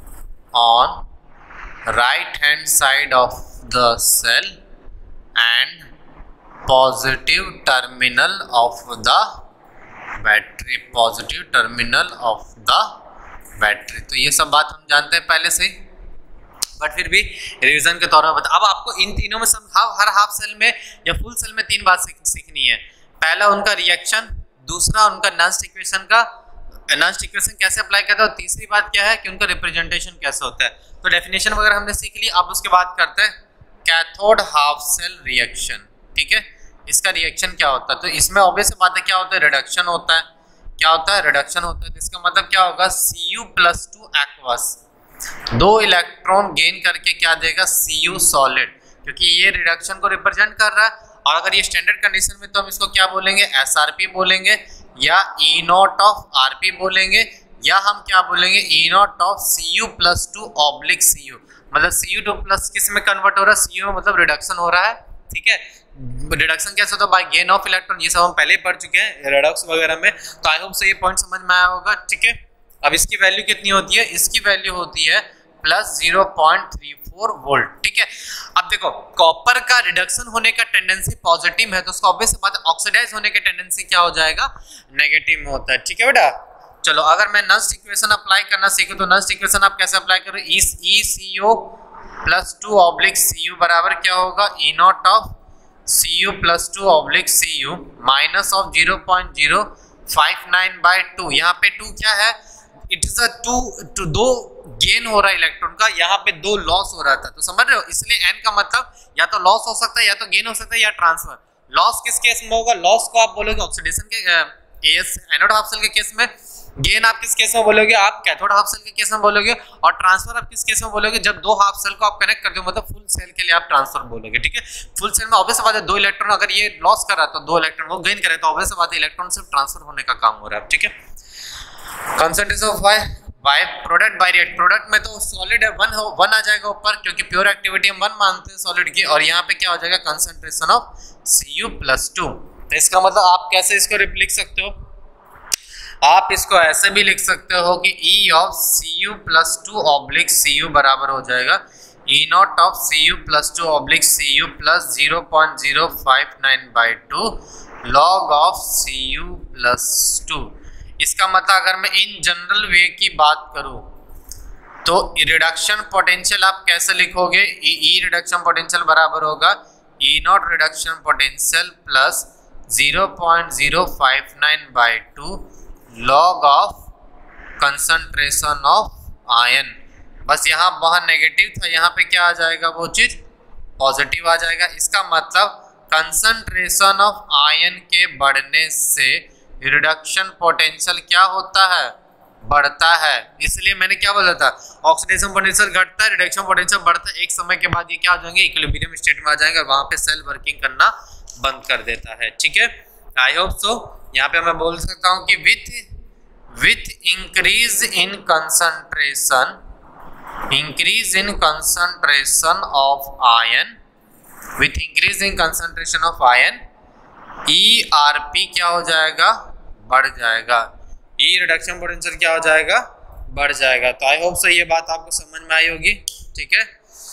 on right hand side of the cell and positive terminal of the battery, positive terminal of the battery. तो ये सब बात हम जानते हैं पहले से ही, बट फिर भी रिवीजन के तौर पर बता। अब आपको इन तीनों में समझाओ, हर हाफ सेल में या फुल सेल में तीन बात सीखनी है। पहला उनका रिएक्शन, दूसरा उनका नॉन्स्ट इक्वेशन का नॉन्स्ट इक्वेशन कैसे अप्लाई करता है, और तीसरी बात क्या है कि उनका रिप्रेजेंटेशन कैसे होता है। तो डेफिनेशन वगैरह हमने सीख ली। अब उसके बाद करते हैं कैथोड हाफ सेल रिएक्शन, ठीक है। इसका रिएक्शन क्या होता है, तो इसमें ऑब्वियस बात है क्या होता है, रिडक्शन होता है। क्या होता है, रिडक्शन होता है। तो इसका मतलब क्या होगा, C U plus two aqueous, दो इलेक्ट्रॉन गेन करके क्या देगा, सी यू सॉलिड, क्योंकि ये रिडक्शन को रिप्रेजेंट कर रहा है। और अगर ये स्टैंडर्ड कंडीशन में तो हम इसको क्या बोलेंगे, एस आर पी बोलेंगे, या E not of R P बोलेंगे, या हम क्या बोलेंगे, E not of C U plus two oblique C U. मतलब सी यू टू प्लस किस में कन्वर्ट हो रहा है, सी यू में, मतलब रिडक्शन हो रहा है, ठीक है। रिडक्शन कैसे होता है, बाय गेन ऑफ इलेक्ट्रॉन, ये सब हम पहले ही पढ़ चुके हैं रिडक्स वगैरह में। तो आई होप से ये पॉइंट समझ में आया होगा, ठीक है। अब इसकी वैल्यू कितनी होती है, इसकी वैल्यू होती है plus zero point three four volt, ठीक है। अब देखो कॉपर का रिडक्शन होने का टेंडेंसी पॉजिटिव है, तो उसका ऑब्वियस बात है ऑक्सीडाइज होने की टेंडेंसी क्या हो जाएगा, नेगेटिव में होता है, ठीक है बेटा। चलो अगर मैं नॉन्स्ट इक्वेशन अप्लाई करना सीखूं तो नॉन्स्ट इक्वेशन आप कैसे अप्लाई करो, E E C U plus two oblique C U बराबर क्या होगा, E not of C U plus two oblique C U minus of zero point zero five nine by two. यहाँ पे two क्या है, it is a two two दो gain हो रहा है इलेक्ट्रॉन का, यहाँ पे दो लॉस हो रहा था, तो समझ रहे हो, इसलिए एन का मतलब या तो लॉस हो सकता है या तो गेन हो सकता है या ट्रांसफर। लॉस किस केस में होगा? लॉस को आप बोलोगे ऑक्सीडेशन के एस एनोड हाफ सेल के केस में, गेन आप किस केस में बोलोगे? आप कैथोड हाफ सेल के केस में बोलोगे, और ट्रांसफर आप किस केस में बोलोगे? जब दो हाफ सेल को आप कनेक्ट करते हो, मतलब फुल सेल के लिए आप ट्रांसफर बोलोगे, ठीक है। फुल सेल में ऑब्वियस बात है दो इलेक्ट्रॉन अगर ये लॉस कर रहा है तो दो इलेक्ट्रॉन वो गेन करे, तो ऑब्वियस बात है इलेक्ट्रॉन सिर्फ ट्रांसफर होने का काम हो रहा है, ठीक है। Concentration of Y by product by react, product में तो सॉलिड है वन हो वन आ जाएगा ऊपर, क्योंकि प्योर एक्टिविटी हम वन मानते हैं सॉलिड की, और यहाँ पे क्या हो जाएगा? Concentration of C U plus two. तो इसका मतलब आप कैसे इसको लिख सकते हो? आप इसको ऐसे भी लिख सकते हो कि E of C U plus two oblique C U बराबर हो जाएगा E not of C U plus two oblique C U plus zero point zero five nine by two log of C U plus two. इसका मतलब अगर मैं in general वे की बात करूं तो रिडक्शन पोटेंशियल आप कैसे लिखोगे? ई रिडक्शन पोटेंशियल बराबर होगा E not reduction potential plus zero point zero five nine by two log of concentration of ion. बस यहाँ वहाँ नेगेटिव था, यहाँ पे क्या आ जाएगा? वो चीज पॉजिटिव आ जाएगा। इसका मतलब कंसंट्रेशन ऑफ आयन के बढ़ने से रिडक्शन पोटेंशियल क्या होता है? बढ़ता है। इसलिए मैंने क्या बोला था? ऑक्सीडेशन पोटेंशियल घटता है, रिडक्शन पोटेंशियल बढ़ता है। एक समय के बाद ये क्या हो जाएंगे? इक्विलिब्रियम स्टेट में आ जाएंगे, वहां पे सेल वर्किंग करना बंद कर देता है, ठीक है। I hope so. यहाँ पे मैं बोल सकता हूँ कि with with increase in concentration increase in concentration of ion with increase in concentration of ion E R P क्या हो जाएगा? बढ़ जाएगा। ई रिडक्शन पोटेंशियल क्या हो जाएगा? बढ़ जाएगा। तो आई होप सो ये बात आपको समझ में आई होगी, ठीक है।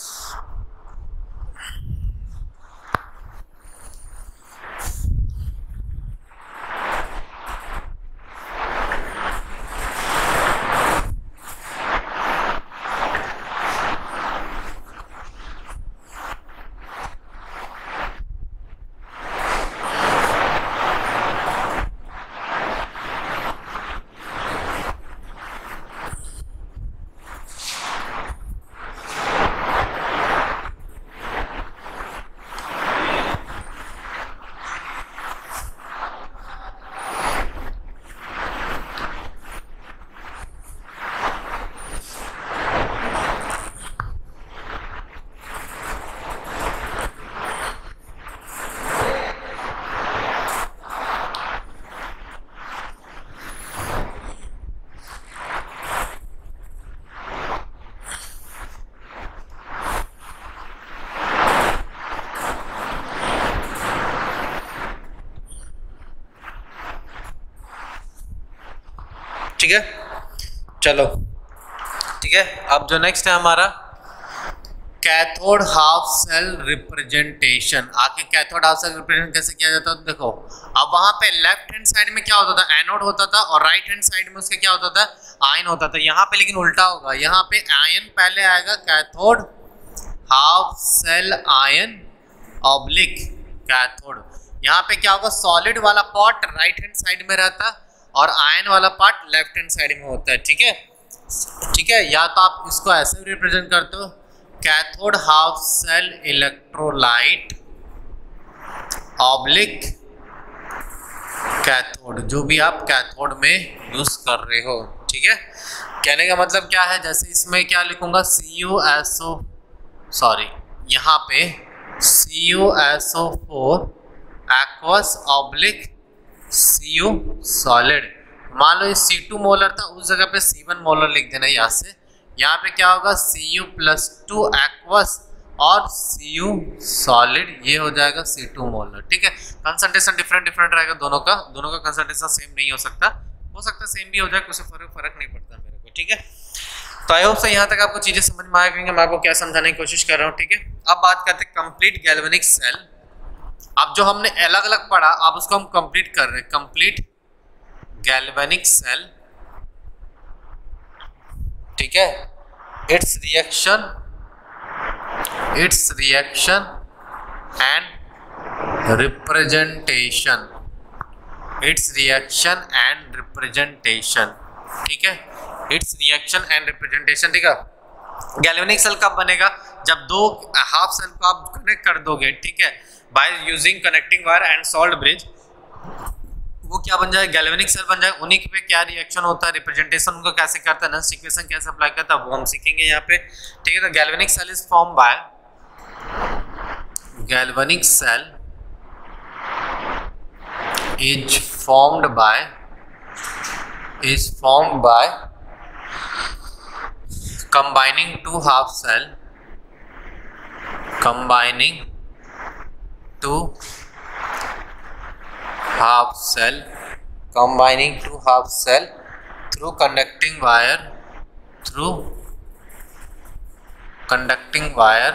ठीक है, चलो ठीक है। अब जो नेक्स्ट है हमारा कैथोड हाफ सेल रिप्रेजेंटेशन। आगे कैथोड हाफ सेल रिप्रेजेंट कैसे किया जाता है? देखो, अब वहां पे लेफ्ट हैंड साइड में क्या होता था? एनोड होता था, और राइट हैंड साइड में उसके क्या होता था? आयन होता था। यहाँ पे लेकिन उल्टा होगा, यहाँ पे आयन पहले आएगा, cathode half cell ion oblique cathode. यहाँ पे क्या होगा? सॉलिड वाला पार्ट राइट हैंड साइड में रहता है और आयन वाला पार्ट लेफ्ट हैंड साइड में होता है, ठीक है। ठीक है, या तो आप इसको ऐसे भी रिप्रेजेंट करते हो, cathode half cell electrolyte oblique cathode, जो भी आप कैथोड में यूज कर रहे हो, ठीक है। कहने का मतलब क्या है? जैसे इसमें क्या लिखूंगा? C U S O sorry यहाँ पे C U S O four aqueous oblique C U solid. मान लो ये सी टू मोलर था, उस जगह पे सी वन मोलर लिख देना यहाँ से। यहाँ पे क्या होगा? C U plus two aqueous और सी यू सॉलिड, ये हो जाएगा सी टू मोलर, ठीक है। कंसंट्रेशन डिफरेंट डिफरेंट रहेगा दोनों का, दोनों का कंसंट्रेशन सेम नहीं हो सकता, हो सकता है सेम भी हो जाए, कुछ फर्क फर्क नहीं पड़ता मेरे को, ठीक है। तो आई होप से यहाँ तक आपको चीजें समझ में आएंगे, मैं आपको क्या समझाने की कोशिश कर रहा हूँ, ठीक है। अब बात करते हैं कंप्लीट गैल्वेनिक सेल। अब जो हमने अलग अलग पढ़ा, अब उसको हम कंप्लीट कर रहे हैं। कंप्लीट गैल्वेनिक सेल, ठीक है। Its reaction its reaction and representation its reaction and representation ठीक है। Its reaction and representation. ठीक है, गैल्वेनिक सेल कब बनेगा? जब दो हाफ सेल को आप कनेक्ट कर दोगे, ठीक है, by using connecting wire and salt bridge, वो क्या बन जाए? गैल्वेनिक सेल बन जाए। उन्हीं पे क्या रिएक्शन होता है, रिप्रेजेंटेशन उनको कैसे करता है, नॉइस इक्वेशन कैसे अप्लाई करता है, वो हम सीखेंगे यहाँ पे। ठीक है, तो galvanic cell is form by galvanic cell is formed by is formed by combining two half cell combining two half cell combining two half cell through conducting wire through conducting wire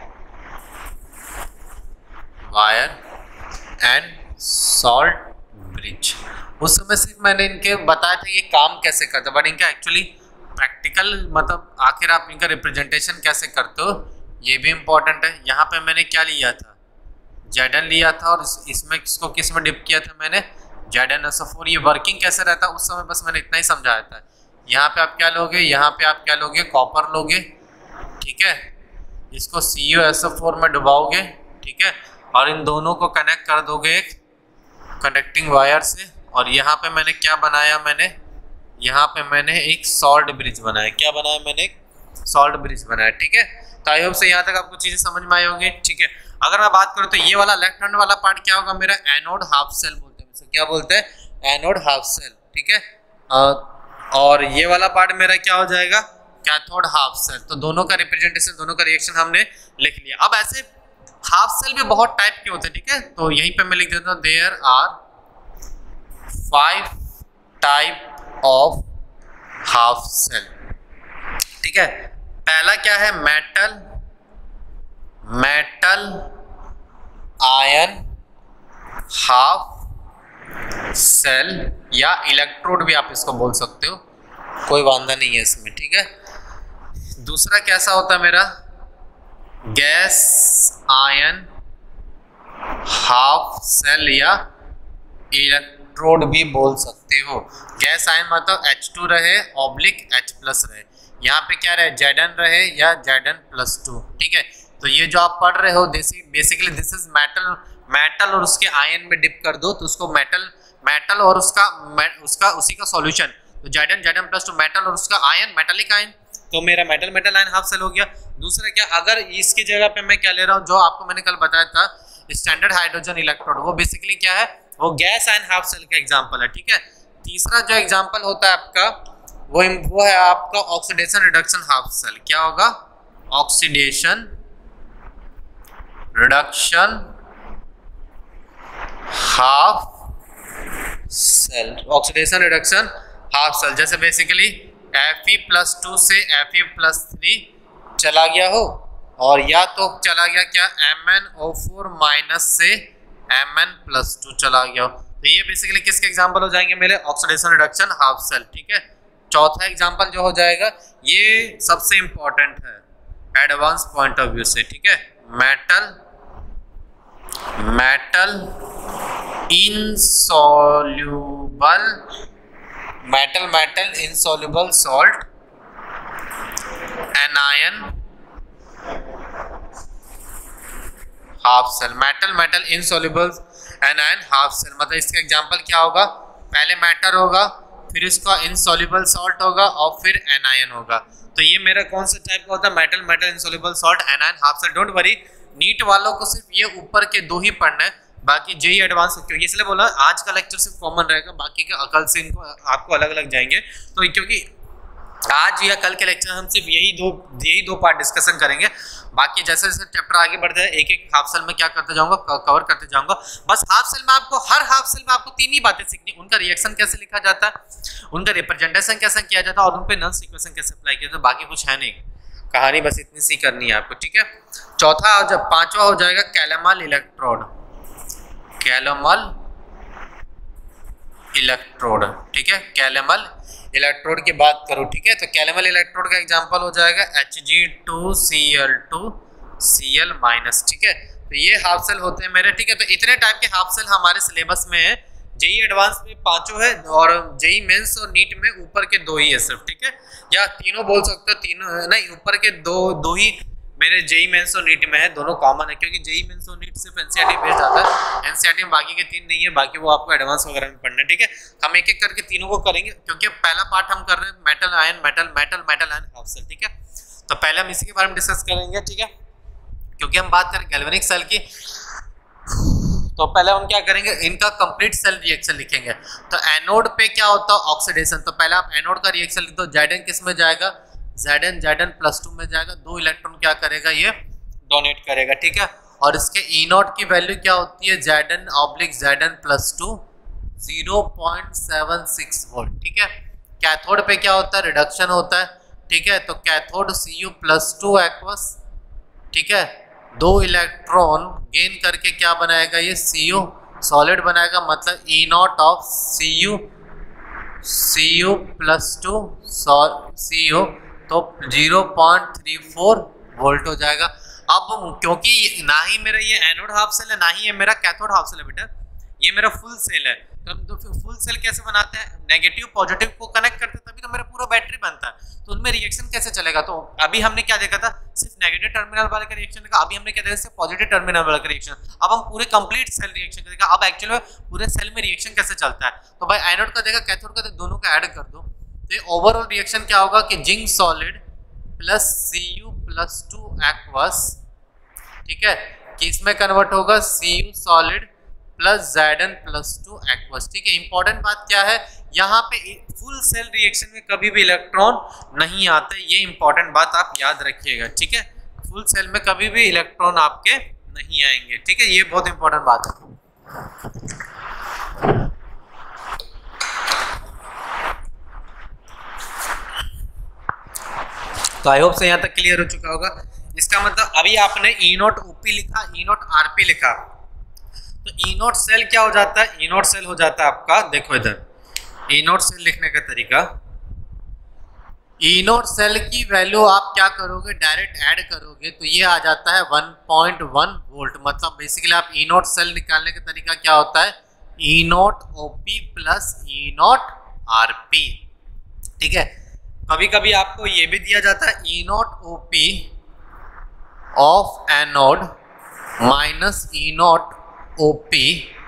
wire and salt bridge। उस समय सिर्फ मैंने इनके बताया था ये काम कैसे करते, बट इनका एक्चुअली प्रैक्टिकल मतलब आखिर आप इनका रिप्रेजेंटेशन कैसे करते हो ये भी इम्पोर्टेंट है। यहाँ पे मैंने क्या लिया था, जेडन लिया था, और इस, इसमें किसको किस में डिप किया था मैंने, जेडन एस ओ फोर। ये वर्किंग कैसे रहता है उस समय बस मैंने इतना ही समझाया था। यहाँ पे आप क्या लोगे, यहाँ पे आप क्या लोगे, कॉपर लोगे, ठीक है, इसको C U S O four में डुबाओगे, ठीक है, और इन दोनों को कनेक्ट कर दोगे एक कनेक्टिंग वायर से। और यहाँ पे मैंने क्या बनाया, मैंने यहाँ पे मैंने एक सॉल्ट ब्रिज बनाया। क्या बनाया मैंने? एक सॉल्ट ब्रिज बनाया। ठीक है, तो आई होप से यहाँ तक आपको चीजें समझ में आई होंगी। ठीक है, अगर मैं बात करूँ तो ये वाला लेफ्ट हैंड वाला पार्ट क्या होगा मेरा, एनोड हाफ सेल बोलते हैं। क्या बोलते हैं? Anode half cell. ठीक है, और ये वाला पार्ट मेरा क्या हो जाएगा, कैथोड हाफ सेल। तो दोनों का रिप्रेजेंटेशन, दोनों का रिएक्शन हमने लिख लिया। अब ऐसे हाफ सेल भी बहुत टाइप के होते हैं। ठीक है, तो यहीं पे मैं लिख देता हूँ, there are five type of half cell. ठीक है, पहला क्या है, metal metal ion half cell, या इलेक्ट्रोड भी आप इसको बोल सकते हो, कोई वांधा नहीं है इसमें। ठीक है, दूसरा कैसा होता है मेरा, गैस आयन हाफ सेल या इलेक्ट्रोड भी बोल सकते हो। गैस आयन मतलब एच टू रहे ऑब्लिक H प्लस रहे, यहाँ पे क्या रहे, जेडन रहे या जेडन प्लस टू। ठीक है, तो ये जो आप पढ़ रहे हो basically this is metal. Metal और उसके आयन में डिप कर दो तो उसको मेटल मेटल और उसका उसका उसी का सॉल्यूशन, तो Z N Z N plus two, metal और उसका आयन मेटालिक आयन, तो मेरा metal metal ion half cell हो गया। दूसरा क्या, अगर इसकी जगह पे मैं क्या ले रहा हूँ, जो आपको मैंने कल बताया था स्टैंडर्ड हाइड्रोजन इलेक्ट्रोड, वो बेसिकली क्या है, वो गैस आयन हाफ सेल का एग्जांपल है। ठीक है, तीसरा जो एग्जांपल होता है आपका वो वो है आपका ऑक्सीडेशन रिडक्शन हाफ सेल। क्या होगा, oxidation reduction half cell, oxidation reduction half cell. जैसे बेसिकली Fe प्लस टू से Fe प्लस थ्री चला गया हो, और या तो चला गया क्या, M N O four minus से एम एन प्लस टू चला गया हो। तो ये बेसिकली किसके एग्जांपल हो जाएंगे मेरे, ऑक्सीडेशन रिडक्शन हाफ सेल। ठीक है, चौथा एग्जांपल जो हो जाएगा, ये सबसे इंपॉर्टेंट है एडवांस पॉइंट ऑफ व्यू से। ठीक है, metal metal insoluble metal metal insoluble salt anion half cell. Metal metal insoluble anion half cell मतलब इसका एग्जांपल क्या होगा, पहले मेटल होगा, फिर इसका इनसॉल्युबल सॉल्ट होगा, और फिर एनायन होगा। तो ये मेरा कौन सा टाइप का होता है, metal metal insoluble salt anion half cell. Don't worry, NEET वालों को सिर्फ ये ऊपर के दो ही पढ़ना है, बाकी जेई एडवांस, क्योंकि इसलिए बोला आज का लेक्चर सिर्फ कॉमन रहेगा, बाकी के अकल से इनको आपको अलग अलग जाएंगे। तो क्योंकि आज या कल के लेक्चर हम सिर्फ यही दो यही दो पार्ट डिस्कशन करेंगे, बाकी जैसे जैसे चैप्टर आगे बढ़ता है एक एक हाफ सेल में क्या करते जाऊंगा, कवर करते जाऊंगा। बस हाफ सेल में आपको, हर हाफ सेल में आपको तीन ही बातें सीखनी, उनका रिएक्शन कैसे लिखा जाता है, उनका रिप्रेजेंटेशन कैसे किया जाता है, और उन पे नॉइस इक्वेशन कैसे अप्लाई किया जाता है। बाकी कुछ है नहीं, कहानी बस इतनी सी करनी है आपको। ठीक है, चौथा जब पांचवा हो जाएगा कैलेमल इलेक्ट्रोड, कैलेमल इलेक्ट्रोड। ठीक है, कैलेमल इलेक्ट्रोड की बात करूं, ठीक है, तो कैलेमल इलेक्ट्रोड का एग्जांपल हो जाएगा H G two C L two C L minus. ठीक है, तो ये हाफ सेल होते हैं मेरे। ठीक है, तो इतने टाइप के हाफ सेल हमारे सिलेबस में है, जेई एडवांस में पांचों है और जेई मेंस और नीट में ऊपर के दो ही है सिर्फ, ठीक है, या तीनों बोल सकते हो, तीनों नहीं, ऊपर के दो दो ही मेरे जेई मेंस और नीट में है, दोनों कॉमन है क्योंकि जेई मेंस और नीट सिर्फ एनसीईआरटी बेस्ड आता है, एनसीईआरटी में बाकी के तीन नहीं है, बाकी वो आपको एडवांस वगैरह में पढ़ना है, ठीक है। हम एक एक करके तीनों को करेंगे क्योंकि पहला पार्ट हम कर रहे हैं metal ion metal metal metal ion half cell, ठीक है। तो पहले हम इसी के बारे में डिस्कस करेंगे, ठीक है, क्योंकि हम बात करें गैल्वेनिक सेल की। तो पहले हम क्या करेंगे, इनका कंप्लीट सेल रिएक्शन लिखेंगे। तो एनोड पे क्या होता है, ऑक्सीडेशन। तो पहले आप एनोड का रिएक्शन लिख दो, जेड एन किस में जाएगा, Z N Z N plus two में जाएगा, दो इलेक्ट्रॉन क्या करेगा, ये डोनेट करेगा, ठीक है। और इसके ई नॉट की वैल्यू क्या होती है, Z N oblique Z N plus two zero point seven six volt, ठीक है। कैथोड पे क्या होता है, रिडक्शन होता है, ठीक है। तो cathode C U plus two aqueous, ठीक है, दो इलेक्ट्रॉन गेन करके क्या बनाएगा, ये सी यू सॉलिड बनाएगा, मतलब E not of C U C U plus two C U, तो zero point three four volt हो जाएगा। अब क्योंकि ना ही मेरा ये एनोड हाफ सेल है, ना ही ये मेरा कैथोड हाफ सेल है बेटा, ये मेरा फुल सेल है। तो हम तो फुल सेल कैसे बनाते हैं, नेगेटिव पॉजिटिव को कनेक्ट करते हैं, तभी तो मेरा पूरा बैटरी बनता है। तो उनमें रिएक्शन कैसे चलेगा, तो अभी हमने क्या देखा था, सिर्फ नेगेटिव टर्मिनल वाले का रिएक्शन देखा, अभी हमने क्या देखा, सिर्फ पॉजिटिव टर्मिनल वाले का रिएक्शन। अब हम पूरे कंप्लीट सेल रिएक्शन देखा, अब एक्चुअली में पूरे सेल में रिएक्शन कैसे चलता है। तो भाई एनोड का देखा, कैथोड का देखा, दोनों का ऐड कर दो, तो ओवरऑल रिएक्शन क्या होगा कि zinc solid plus C U plus two aqueous, ठीक है, कि इसमें कन्वर्ट होगा C U solid plus Z N plus two aqueous, ठीक है। इंपॉर्टेंट बात क्या है, यहाँ पे फुल सेल रिएक्शन में कभी भी इलेक्ट्रॉन नहीं आते, ये इंपॉर्टेंट बात आप याद रखिएगा, ठीक है। फुल सेल में कभी भी इलेक्ट्रॉन आपके नहीं आएंगे, ठीक है, ये बहुत इंपॉर्टेंट बात है। तो आई होप से यहाँ तक क्लियर हो चुका होगा। इसका मतलब अभी आपने ई नॉट ओपी लिखा, ई नॉट आरपी लिखा, तो ई नॉट सेल क्या हो जाता है, ई नॉट सेल हो जाता है आपका, देखो इधर ई नॉट सेल लिखने का तरीका, ई नॉट सेल की वैल्यू आप क्या करोगे, डायरेक्ट ऐड करोगे, तो ये आ जाता है वन पॉइंट वन वोल्ट। मतलब बेसिकली आप ई नॉट सेल निकालने का तरीका क्या होता है, E nought OP plus E nought RP, ठीक है। कभी कभी आपको ये भी दिया जाता है E nought OP of anode minus E nought OP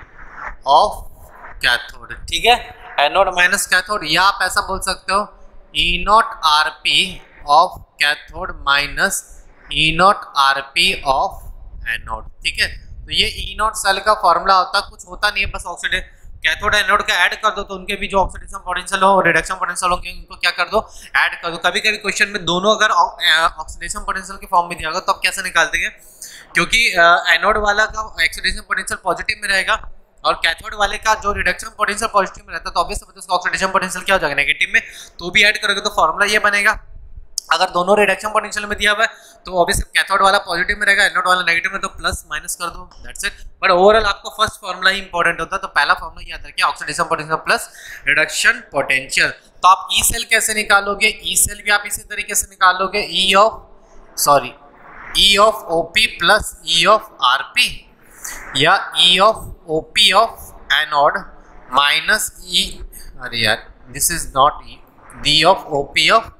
of cathode, ठीक है, एनोड माइनस कैथोड, या आप ऐसा बोल सकते हो E nought RP of cathode minus E nought RP of anode, ठीक है। तो ये ई नॉट सेल का फॉर्मूला होता है, कुछ होता नहीं है, बस ऑक्सीडेशन कैथोड एनोड का ऐड कर दो, तो उनके भी जो ऑक्सीडेशन पोटेंशियल हो, रिडक्शन पोटेंशियल होंगे, उनको क्या कर दो, ऐड कर दो। कभी कभी क्वेश्चन में दोनों अगर ऑक्सीडेशन पोटेंशियल के फॉर्म में दिया होगा तो आप कैसे निकाल देंगे, क्योंकि एनोड वाला का ऑक्सीडेशन पोटेंशियल पॉजिटिव में रहेगा और कैथोड वाले का जो रिडक्शन पोटेंशियल पॉजिटिव में रहता है, तो ऑब्वियसली उसका ऑक्सीडेशन पोटेंशियल क्या हो जाएगा, नेगेटिव में, तो भी ऐड करोगे तो फॉर्मूला ये बनेगा। अगर दोनों रिडक्शन पोटेंशियल में दिया हुआ है तो ऑब्वियसली कैथोड वाला पॉजिटिव में रहेगा, एनोड वाला नेगेटिव में, तो प्लस माइनस कर दो, दैट्स इट। बट ओवरऑल आपको फर्स्ट फॉर्मूला ही इंपॉर्टेंट होता है, तो पहला फॉर्मूला याद रखिए, oxidation potential plus reduction potential. तो आप ई सेल कैसे निकालोगे, ई सेल भी आप इसी तरीके से निकालोगे, E of sorry E of OP plus E of RP, या E of OP of anode minus E, अरे यार this is not E, D of OP of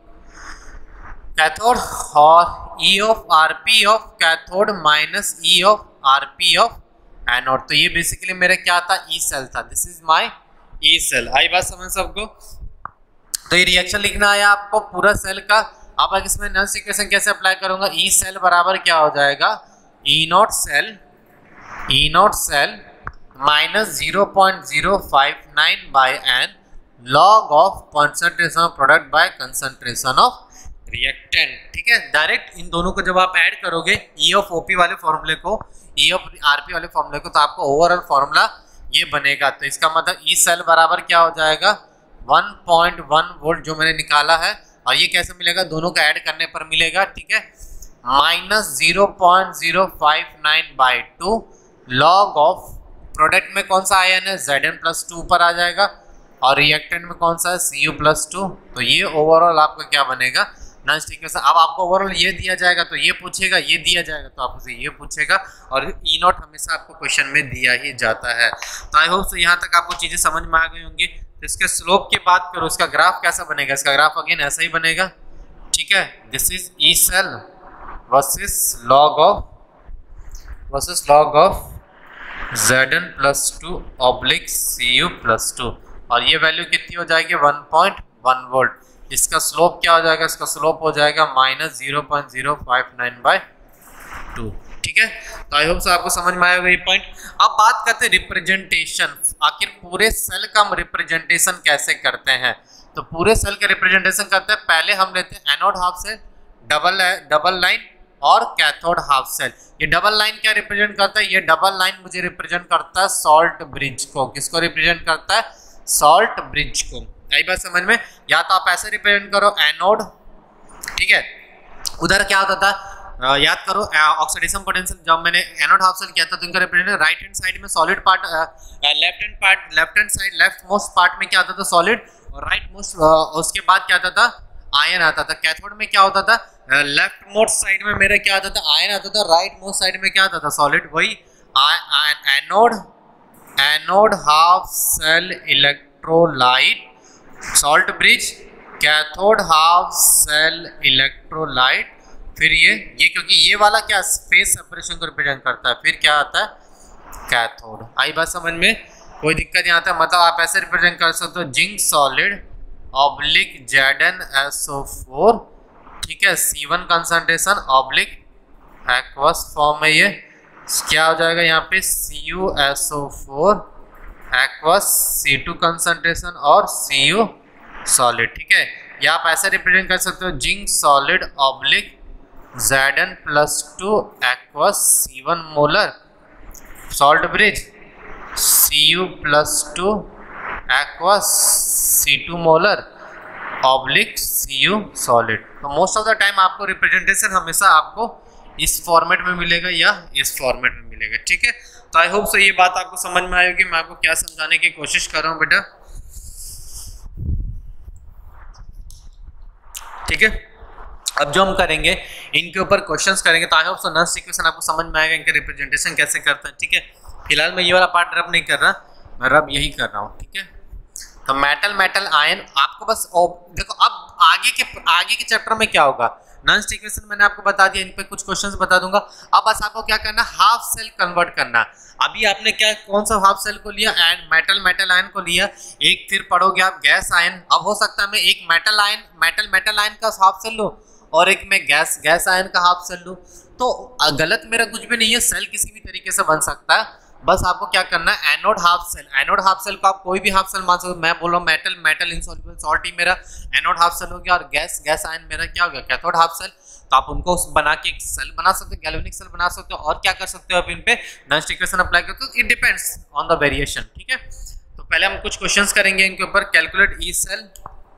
cathode, और E of RP of cathode minus E of RP of anode. तो ये basically मेरा क्या था, E cell था, this is my E cell. आई बात समझ सबको। तो ये रिएक्शन लिखना है आपको पूरा सेल का। अब अगर इसमें नल्स इक्वेशन कैसे अप्लाई करूंगा, ई सेल बराबर क्या हो जाएगा, E not cell E not cell minus zero point zero five nine by N log of concentration of product by concentration of reactant, ठीक है। डायरेक्ट इन दोनों को जब आप ऐड करोगे ई ऑफ ओपी वाले फॉर्मूले को ई ऑफ आरपी वाले फॉर्मूले को, तो आपको ओवरऑल फॉर्मूला ये बनेगा। तो इसका मतलब ई सेल बराबर क्या हो जाएगा, वन पॉइंट वन वोल्ट जो मैंने निकाला है, और ये कैसे मिलेगा, दोनों का ऐड करने पर मिलेगा, ठीक है, minus zero point zero five nine by two log of product में कौन सा आयन है, जेड एन प्लस टू ऊपर आ जाएगा, और रिएक्टेंट में कौन सा है, सी यू प्लस टू। तो ये ओवरऑल आपका क्या बनेगा, नॉन स्टिक इक्वेशन। अब आपको ओवरऑल ये दिया जाएगा तो ये पूछेगा, ये दिया जाएगा तो आपसे ये पूछेगा, और ई नॉट हमेशा आपको क्वेश्चन में दिया ही जाता है। तो आई होप सो यहाँ तक आपको चीजें समझ में आ गई होंगी। तो इसके स्लोप की बात करो, इसका ग्राफ कैसा बनेगा, इसका ग्राफ अगेन ऐसा ही बनेगा, ठीक है। This is E cell versus log of versus log of Zn plus two oblique Cu plus two, और ये वैल्यू कितनी हो जाएगी वन पॉइंट वन वोल्ट। इसका स्लोप क्या हो जाएगा, इसका स्लोप हो जाएगा minus zero point zero five nine by two, ठीक है। तो आई होप सो आपको समझ में आएगा ये पॉइंट। अब बात करते हैं रिप्रेजेंटेशन, आखिर पूरे सेल का हम रिप्रेजेंटेशन कैसे करते हैं। तो पूरे सेल का रिप्रेजेंटेशन करते हैं, पहले हम लेते हैं anode half cell, double double line और कैथोड हाफ सेल। ये डबल लाइन क्या रिप्रेजेंट करता है, ये डबल लाइन मुझे रिप्रेजेंट करता है सॉल्ट ब्रिज को। किसको रिप्रेजेंट करता है, सॉल्ट ब्रिज को। यही बात समझ में, या तो आप ऐसे रिप्रेजेंट करो एनोड, ठीक है। उधर क्या होता था, आ, याद करो ऑक्सीडेशन पोटेंशियल, जब मैंने एनोड हाफ सेल किया था तो इनका रिप्रेजेंट राइट हैंड साइड में solid part, left hand part, left hand side left most part में क्या आता था सॉलिड, और राइट मोस्ट उसके बाद क्या आता था आयन आता था। कैथोड में क्या होता था, लेफ्ट मोस्ट साइड में मेरा क्या आता था आयन आता था, राइट मोस्ट साइड में क्या आता था सॉलिड। वही anode anode half cell electrolyte salt bridge, cathode half cell electrolyte, फिर ये ये क्योंकि ये वाला क्या स्पेस सेपरेशन को रिप्रेजेंट करता है, फिर क्या आता है कैथोड। आई बात समझ में, कोई दिक्कत नहीं आता। मतलब आप ऐसे रिप्रेजेंट कर सकते हो zinc solid oblique Zn S O four, ठीक है, C one concentration oblique aqueous form में, ये क्या हो जाएगा यहाँ पे C U S O four aqueous C two concentration और सी यू सॉलिड, ठीक है। या आप ऐसे रिप्रेजेंट कर सकते हो zinc solid oblique Zn plus two aqueous C one molar salt bridge C U plus two aqueous C two molar oblique C U solid. तो मोस्ट ऑफ द टाइम आपको रिप्रेजेंटेशन हमेशा आपको इस फॉर्मेट में मिलेगा या इस फॉर्मेट में मिलेगा, ठीक है। तो आई होप सो ये बात आपको समझ में आएगी, मैं आपको क्या समझाने की कोशिश कर रहा हूँ बेटा, ठीक है। अब जो हम करेंगे इनके ऊपर क्वेश्चंस करेंगे, तो आई होप सो नॉन इक्वेशन आपको समझ में आएगा, इनका रिप्रेजेंटेशन कैसे करता है, ठीक है। फिलहाल मैं ये वाला पार्ट रब नहीं कर रहा, मैं रब यही कर रहा हूँ, ठीक है। तो मेटल मेटल आयन आपको बस देखो, अब आगे के आगे के चैप्टर में क्या होगा, नॉन इक्वेशन मैंने आपको बता दिया, इन पे कुछ क्वेश्चंस बता दूंगा। अब बस आपको क्या करना, हाफ सेल कन्वर्ट करना। अभी आपने क्या कौन सा हाफ सेल को लिया, एंड मेटल मेटल आयन को लिया, एक फिर पढ़ोगे आप गैस आयन। अब हो सकता है मैं एक metal ion metal metal ion का हाफ सेल लूँ और एक मैं गैस गैस आयन का हाफ सेल लूँ, तो गलत मेरा कुछ भी नहीं है, सेल किसी भी तरीके से बन सकता है। बस आपको क्या करना है, anode half cell, anode half cell को आप कोई भी हाफ सेल मान सकते हो। मैं बोल रहा हूँ मेटल मेटल इनसॉल्युबल सॉल्ट ही मेरा एनोड हाफ सेल हो गया, और गैस गैस आयन मेरा क्या हो गया कैथोड हाफ सेल। तो आप उनको बना के एक सेल बना सकते हो, गैल्वेनिक सेल बना सकते हो, और क्या कर सकते हो आप इन पे नॉन इक्वेशन अप्लाई करते हो। It depends on the variation, ठीक है। तो पहले हम कुछ क्वेश्चंस करेंगे इनके ऊपर। Calculate E cell,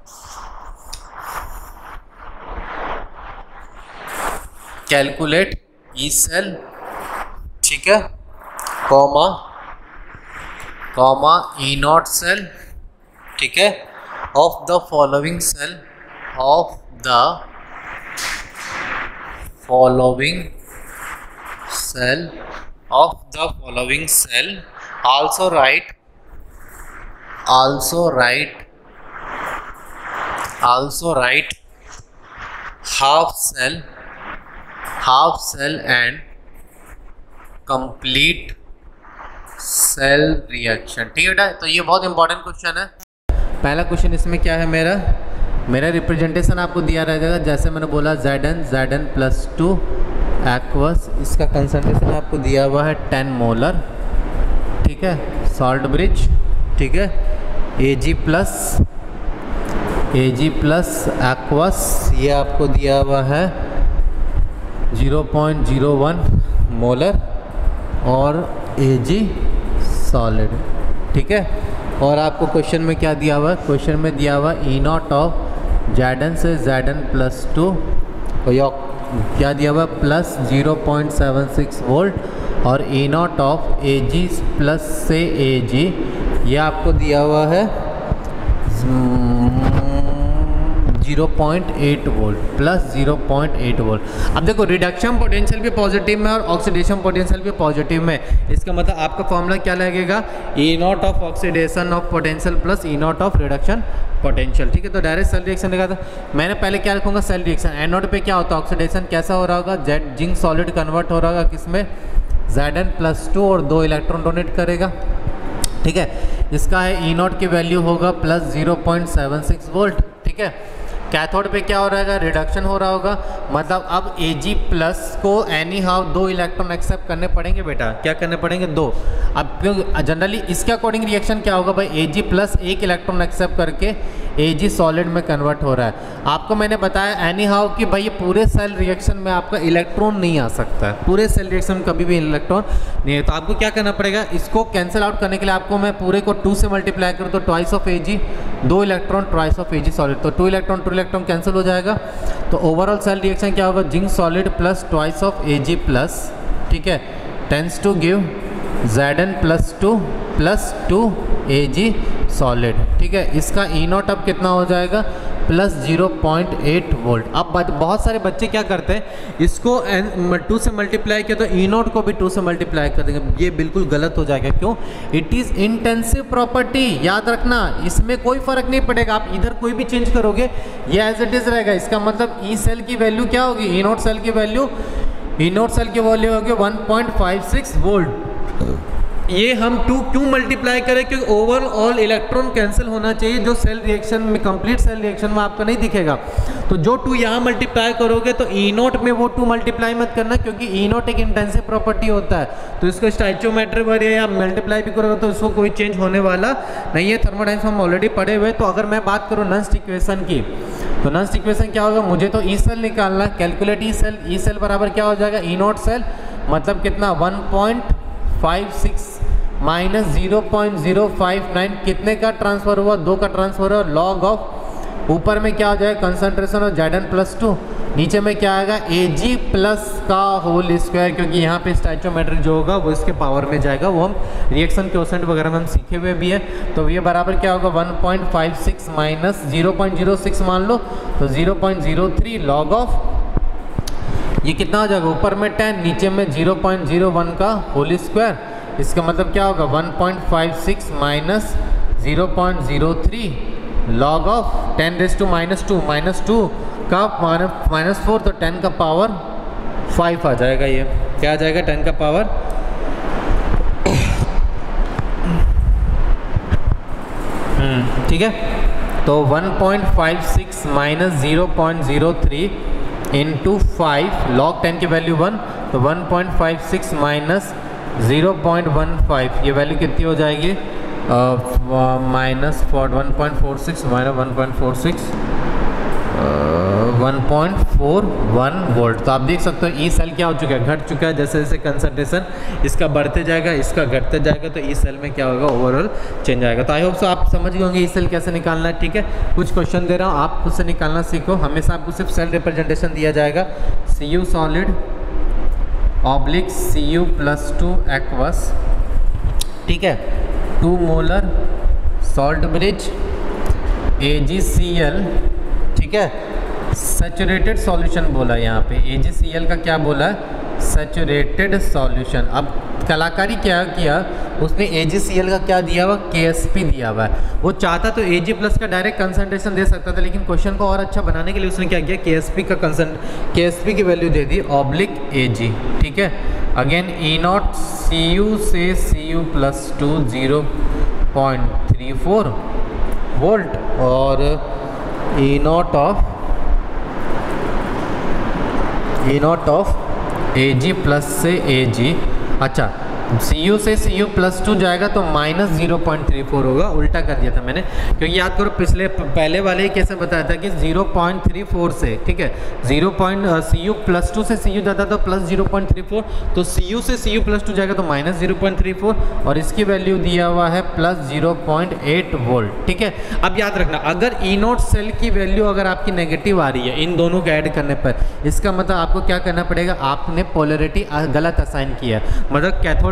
calculate E cell, ठीक है, comma comma E not cell, ठीक है, of the following cell of the following cell of the following cell also write also write also write half cell half cell and complete cell reaction, ठीक है बेटा। तो ये बहुत important question है। पहला क्वेश्चन इसमें क्या है, मेरा मेरा रिप्रेजेंटेशन आपको दिया रहेगा, जैसे मैंने बोला Zn Zn plus two aqueous, इसका कंसंट्रेशन आपको दिया हुआ है टेन मोलर, ठीक है, सॉल्ट ब्रिज, ठीक है, Ag plus Ag plus aqueous, ये आपको दिया हुआ है zero point zero one molar, और Ag सॉलिड, ठीक है। और आपको क्वेश्चन में क्या दिया हुआ है, क्वेश्चन में दिया हुआ ई नॉट ऑफ Zn से Zn प्लस टू, और क्या दिया हुआ plus zero point seven six volt, और E not of Ag plus से Ag, ये आपको दिया हुआ है zero point eight volt, plus zero point eight volt. अब देखो रिडक्शन पोटेंशियल भी पॉजिटिव में और ऑक्सीडेशन पोटेंशियल भी पॉजिटिव में, इसका मतलब आपका फॉर्मूला क्या लगेगा, E not of oxidation of potential plus E not of reduction potential. ठीक है, तो डायरेक्ट सेल रिएक्शन लिखा था मैंने, पहले क्या लिखूंगा सेल रिएक्शन। एनोड पे क्या होता है ऑक्सीडेशन, कैसा हो रहा होगा, जेड जिंक सॉलिड कन्वर्ट हो रहा होगा किसमें, जेड एन प्लस टू और दो इलेक्ट्रॉन डोनेट करेगा। ठीक है, इसका है ई नॉट की वैल्यू होगा plus zero point seven six volt. ठीक है, कैथोड पे क्या हो रहा है, रिडक्शन हो रहा होगा, मतलब अब Ag प्लस को एनी हाउ दो इलेक्ट्रॉन एक्सेप्ट करने पड़ेंगे बेटा, क्या करने पड़ेंगे, दो। अब क्योंकि जनरली इसके अकॉर्डिंग रिएक्शन क्या होगा भाई, Ag प्लस एक इलेक्ट्रॉन एक्सेप्ट करके Ag सॉलिड में कन्वर्ट हो रहा है। आपको मैंने बताया एनी हाउ कि भाई ये पूरे सेल रिएक्शन में आपका इलेक्ट्रॉन नहीं आ सकता है, पूरे सेल रिएक्शन में कभी भी इलेक्ट्रॉन नहीं है। तो आपको क्या करना पड़ेगा, इसको कैंसिल आउट करने के लिए आपको मैं पूरे को टू से मल्टीप्लाई करूँ तो ट्वाइस ऑफ Ag, दो electron twice of Ag solid, तो two electron two electron cancel हो जाएगा। तो ओवरऑल सेल रिएक्शन क्या होगा, zinc solid plus twice of Ag plus, ठीक है, tends to give Zn plus two plus two Ag solid. ठीक है, इसका ई नॉट अब कितना हो जाएगा, plus zero point eight volt. अब बहुत सारे बच्चे क्या करते हैं, इसको टू से मल्टीप्लाई किया तो ई नॉट को भी टू से मल्टीप्लाई कर देंगे, ये बिल्कुल गलत हो जाएगा। क्यों, इट इज़ इंटेंसिव प्रॉपर्टी, याद रखना, इसमें कोई फर्क नहीं पड़ेगा, आप इधर कोई भी चेंज करोगे ये एज इट इज रहेगा। इसका मतलब ई सेल की वैल्यू क्या होगी, ई नॉट सेल की वैल्यू, ई नॉट सेल की वैल्यू होगी one point five six volt. ये हम टू क्यों मल्टीप्लाई करें, क्योंकि ओवरऑल इलेक्ट्रॉन कैंसिल होना चाहिए, जो सेल रिएक्शन में कंप्लीट सेल रिएक्शन में आपका नहीं दिखेगा। तो जो टू यहाँ मल्टीप्लाई करोगे तो ई नॉट में वो टू मल्टीप्लाई मत करना, क्योंकि ई नॉट एक इंटेंसिव प्रॉपर्टी होता है, तो इसको स्टैचोमेट्री पर या मल्टीप्लाई भी करोगे तो इसको कोई चेंज होने वाला नहीं है। थर्मोडायनामिक्स हम ऑलरेडी पढ़े हुए। तो अगर मैं बात करूँ नंस्ट इक्वेशन की, तो नंस्ट इक्वेशन क्या होगा, मुझे तो ई सेल निकालना है, calculate E cell. E cell बराबर क्या हो जाएगा, ई नॉट सेल मतलब कितना, one point five six minus zero point zero five nine, कितने का ट्रांसफर हुआ, दो का ट्रांसफर हुआ, लॉग ऑफ, ऊपर में क्या हो जाएगा concentration of Zn plus two, नीचे में क्या आएगा Ag प्लस का होल स्क्वायर, क्योंकि यहाँ पे स्टैचोमेट्री जो होगा वो इसके पावर में जाएगा, वो हम रिएक्शन क्वोशेंट वगैरह में हम सीखे हुए भी है। तो ये बराबर क्या होगा, one point five six minus zero point zero six मान लो, तो zero point zero three log of, ये कितना हो जाएगा, ऊपर में टेन, नीचे में ज़ीरो पॉइंट ज़ीरो वन का होल स्क्वायर। इसका मतलब क्या होगा, one point five six minus zero point zero three log of ten raise two minus two, minus two का माइनस फोर, तो टेन का पावर फाइव आ जाएगा। ये क्या आ जाएगा, टेन का पावर ठीक है। तो one point five six minus zero point zero three into five, log ten की वैल्यू वन, तो one point five six minus zero point one five, ये वैल्यू कितनी हो जाएगी, minus four one point four six minus one point four six one point four one volt. तो आप देख सकते हो ई सेल क्या हो चुका है, घट चुका है, जैसे जैसे कंसंट्रेशन इसका बढ़ते जाएगा, इसका घटते जाएगा, तो ई सेल में क्या होगा, ओवरऑल चेंज आएगा। तो आई होप सो आप समझ गए होंगे ई सेल कैसे निकालना है। ठीक है, कुछ क्वेश्चन दे रहा हूँ, आप खुद से निकालना सीखो। हमेशा आपको सिर्फ सेल रिप्रेजेंटेशन दिया जाएगा, C U solid oblique C U plus two aqueous, ठीक है, two molar salt bridge A G C L, ठीक है, सैचुरेटेड सॉल्यूशन बोला है यहाँ पे, ए जी सी एल का क्या बोला है, सैचुरेटेड सॉल्यूशन। अब कलाकारी क्या किया उसने, ए जी सी एल का क्या दिया हुआ, के एस पी दिया हुआ है। वो चाहता तो ए जी प्लस का डायरेक्ट कंसंट्रेशन दे सकता था, लेकिन क्वेश्चन को और अच्छा बनाने के लिए उसने क्या किया, के एस पी का कंसंट के एस पी की वैल्यू दे दी ऑब्लिक ए जी। ठीक है, again E naught C U से C U plus two zero point three four volt और E not of E not of A G plus से A जी, अच्छा सी U से सी यू प्लस टू जाएगा तो minus zero point three four होगा, उल्टा कर दिया था मैंने, क्योंकि याद करो पिछले पहले वाले कैसे बताया था कि जीरो पॉइंट थ्री फोर से, ठीक है, zero point C U plus two से सी यू जाता तो plus zero point three four, तो सी यू से सी यू प्लस टू जाएगा तो minus zero point three four और इसकी वैल्यू दिया हुआ है plus zero point eight volt. ठीक है, अब याद रखना अगर ई नोट सेल की वैल्यू अगर आपकी नेगेटिव आ रही है इन दोनों को ऐड करने पर, इसका मतलब आपको क्या करना पड़ेगा, आपने पोलरिटी गलत असाइन किया है, मतलब कैथोड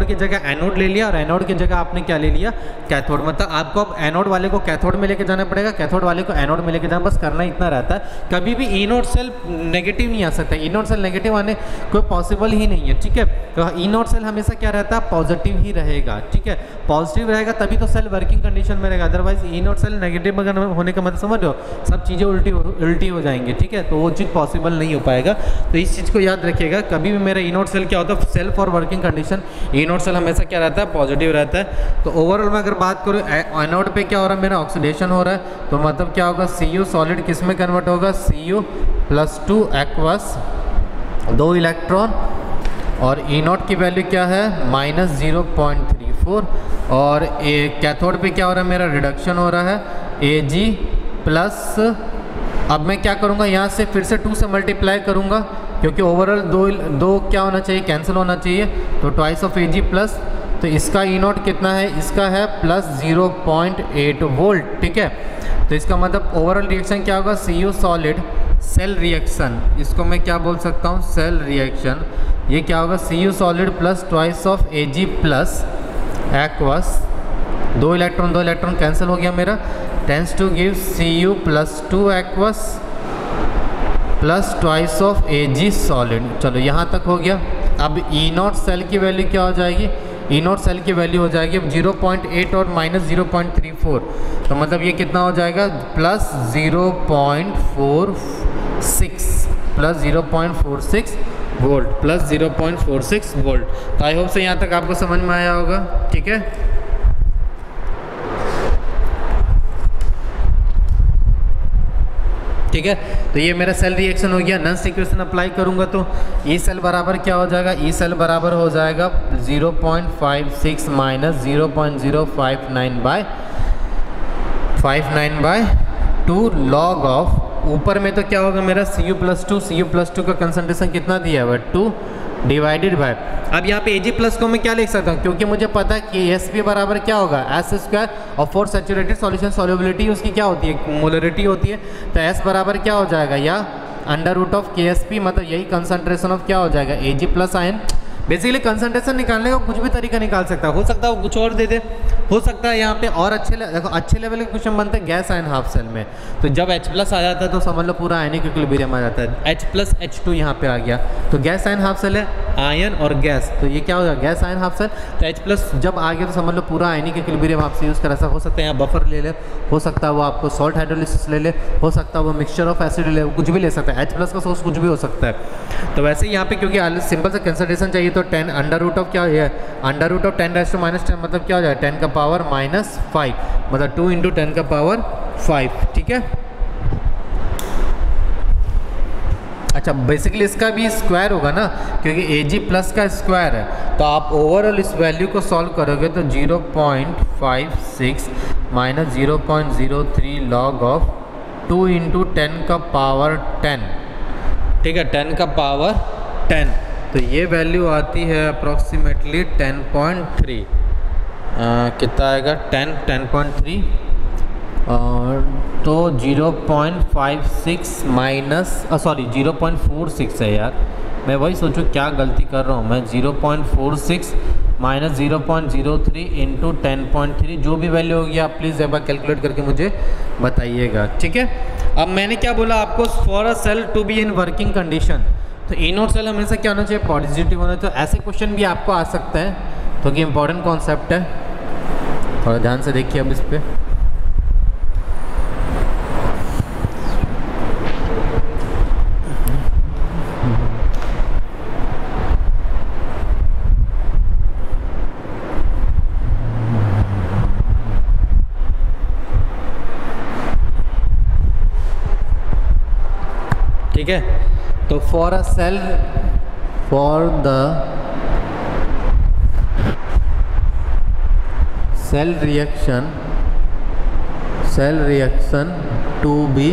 की जगह एनोड ले लिया और एनोड की जगह आपने क्या ले लिया, कैथोड। मतलब आपको अब एनोड वाले को कैथोड में लेके जाना पड़ेगा, कैथोड वाले को एनोड में लेके जाना, बस करना इतना रहता है। कभी भी इनोड सेल नेगेटिव नहीं आ सकता, इनोड सेल नेगेटिव आने कोई पॉसिबल ही नहीं है, ठीक है। तो इनोड सेल हमेशा क्या रहता है, पॉजिटिव ही रहेगा, ठीक है। पॉजिटिव रहेगा तभी तो सेल वर्किंग कंडीशन में रहेगा, अदरवाइज इनोड सेल नेगेटिव अगर होने का मतलब समझ रहे हो, सब चीज़ें उल्टी उल्टी हो जाएंगी, ठीक है। तो वो चीज़ पॉसिबल नहीं हो पाएगा। तो इस चीज़ को याद रखिएगा, कभी भी मेरा इनोड सेल क्या होता है, cell for working condition anode cell हमेशा क्या रहता है, पॉजिटिव रहता है। तो ओवरऑल में अगर बात करूँ एनोड पे क्या हो रहा है, मेरा ऑक्सीडेशन हो रहा है, तो मतलब क्या होगा, सी यू सॉलिड किस में कन्वर्ट होगा, C U plus two aqueous, दो इलेक्ट्रॉन, और ई नॉट की वैल्यू क्या है, minus zero point three four. और ए कैथोड पे क्या हो रहा है, मेरा रिडक्शन हो रहा है, ए जी प्लस, अब मैं क्या करूँगा, यहाँ से फिर से टू से मल्टीप्लाई करूँगा, क्योंकि ओवरऑल दो दो क्या होना चाहिए, कैंसिल होना चाहिए, तो twice of A G plus, तो इसका ई नॉट कितना है, इसका है plus zero point eight volt, ठीक है। तो इसका मतलब ओवरऑल रिएक्शन क्या होगा, C U solid cell reaction, इसको मैं क्या बोल सकता हूँ, सेल रिएक्शन, ये क्या होगा, C U solid plus twice of A G plus aqueous, दो इलेक्ट्रॉन दो इलेक्ट्रॉन कैंसिल हो गया मेरा, tends to give C U plus two aqueous plus twice of A G solid. चलो यहाँ तक हो गया। अब ई नॉट सेल की वैल्यू क्या हो जाएगी, ई नॉट सेल की वैल्यू हो जाएगी ज़ीरो पॉइंट एट और minus zero point three four, तो मतलब ये कितना हो जाएगा, plus zero point four six, plus zero point four six volt, plus zero point four six volt. तो आई होप से यहाँ तक आपको समझ में आया होगा, ठीक है। ठीक है, तो ये मेरा सेल रिएक्शन हो गया। नन्स इक्वेशन अप्लाई करूंगा तो ई सेल बराबर क्या हो जाएगा, ई सेल बराबर हो जाएगा zero point five six minus zero point zero five nine by five nine by two log of, ऊपर में तो क्या होगा मेरा C U plus two, C U plus two का कंसंट्रेशन कितना दिया हुआ है, टू डिवाइडेड बाय, अब यहाँ पे Ag प्लस को मैं क्या लिख सकता हूँ, क्योंकि मुझे पता है कि एस पी बराबर क्या होगा, एस स्क्वायर, और फॉर सैचुरेटेड सॉल्यूशन सॉल्युबिलिटी उसकी क्या होती है, मोलरिटी होती है, तो एस बराबर क्या हो जाएगा, या under root of K S P, मतलब यही कंसंट्रेशन ऑफ क्या हो जाएगा, Ag plus ion. Basically concentration निकालने का कुछ भी तरीका निकाल सकता है, हो सकता है वो कुछ और दे दे, हो सकता है यहाँ पे और अच्छे देखो अच्छे लेवल के क्वेश्चन बनते हैं गैस आयन हाफ सेल में, तो जब H प्लस आ जाता है तो समझ लो पूरा आयनिक इक्विलिब्रियम आ जाता है, H प्लस एच टू यहाँ पे आ गया, तो गैस आयन हाफ सेल है, आयन और गैस, तो ये क्या होगा, गैस आयन हाफ सेल, तो H प्लस जब आ गया तो समझ लो पूरा आयनिक इक्विलिब्रियम आपसे यूज़ कर, ऐसा हो सकता है यहाँ बफर ले ले, हो सकता है वो आपको सॉल्ट हाइड्रोलिसिस ले ले, हो सकता है वो मिक्सचर ऑफ एसिड ले, कुछ भी ले सकता है, H प्लस का सोर्स कुछ भी हो सकता है। तो वैसे यहाँ पे क्योंकि सिंपल सा कंसंट्रेशन चाहिए तो टेन अंडर रूट ऑफ क्या है, under root of ten raise two minus ten, मतलब क्या हो जाएगा, टेन का पावर माइनस फाइव, मतलब टू इंटू टेन का पावर फाइव, ठीक है। अच्छा बेसिकली इसका भी स्क्वायर होगा ना, क्योंकि Ag प्लस का स्क्वायर है, तो आप ओवरऑल इस वैल्यू को सॉल्व करोगे तो zero point five six minus zero point zero three log of two into ten का पावर टेन, ठीक है, टेन का पावर टेन, तो ये वैल्यू आती है अप्रॉक्सीमेटली टेन पॉइंट थ्री, कितना आएगा, टेन टेन पॉइंट थ्री, और तो zero point five six minus sorry zero point four six है यार, मैं वही सोचूं क्या गलती कर रहा हूँ मैं, zero point four six minus zero point zero three into ten point three, जो भी वैल्यू होगी आप प्लीज़ एक बार कैलकुलेट करके मुझे बताइएगा, ठीक है। अब मैंने क्या बोला आपको, for a cell to be in working condition, तो ई नॉट सेल हमेशा क्या होना चाहिए, पॉजिटिव होना चाहिए। तो ऐसे क्वेश्चन भी आपको आ सकते हैं, तो कि इम्पोर्टेंट कॉन्सेप्ट है, थोड़ा ध्यान से देखिए अब इस पर। ठीक है, तो for a cell for the cell reaction cell reaction to be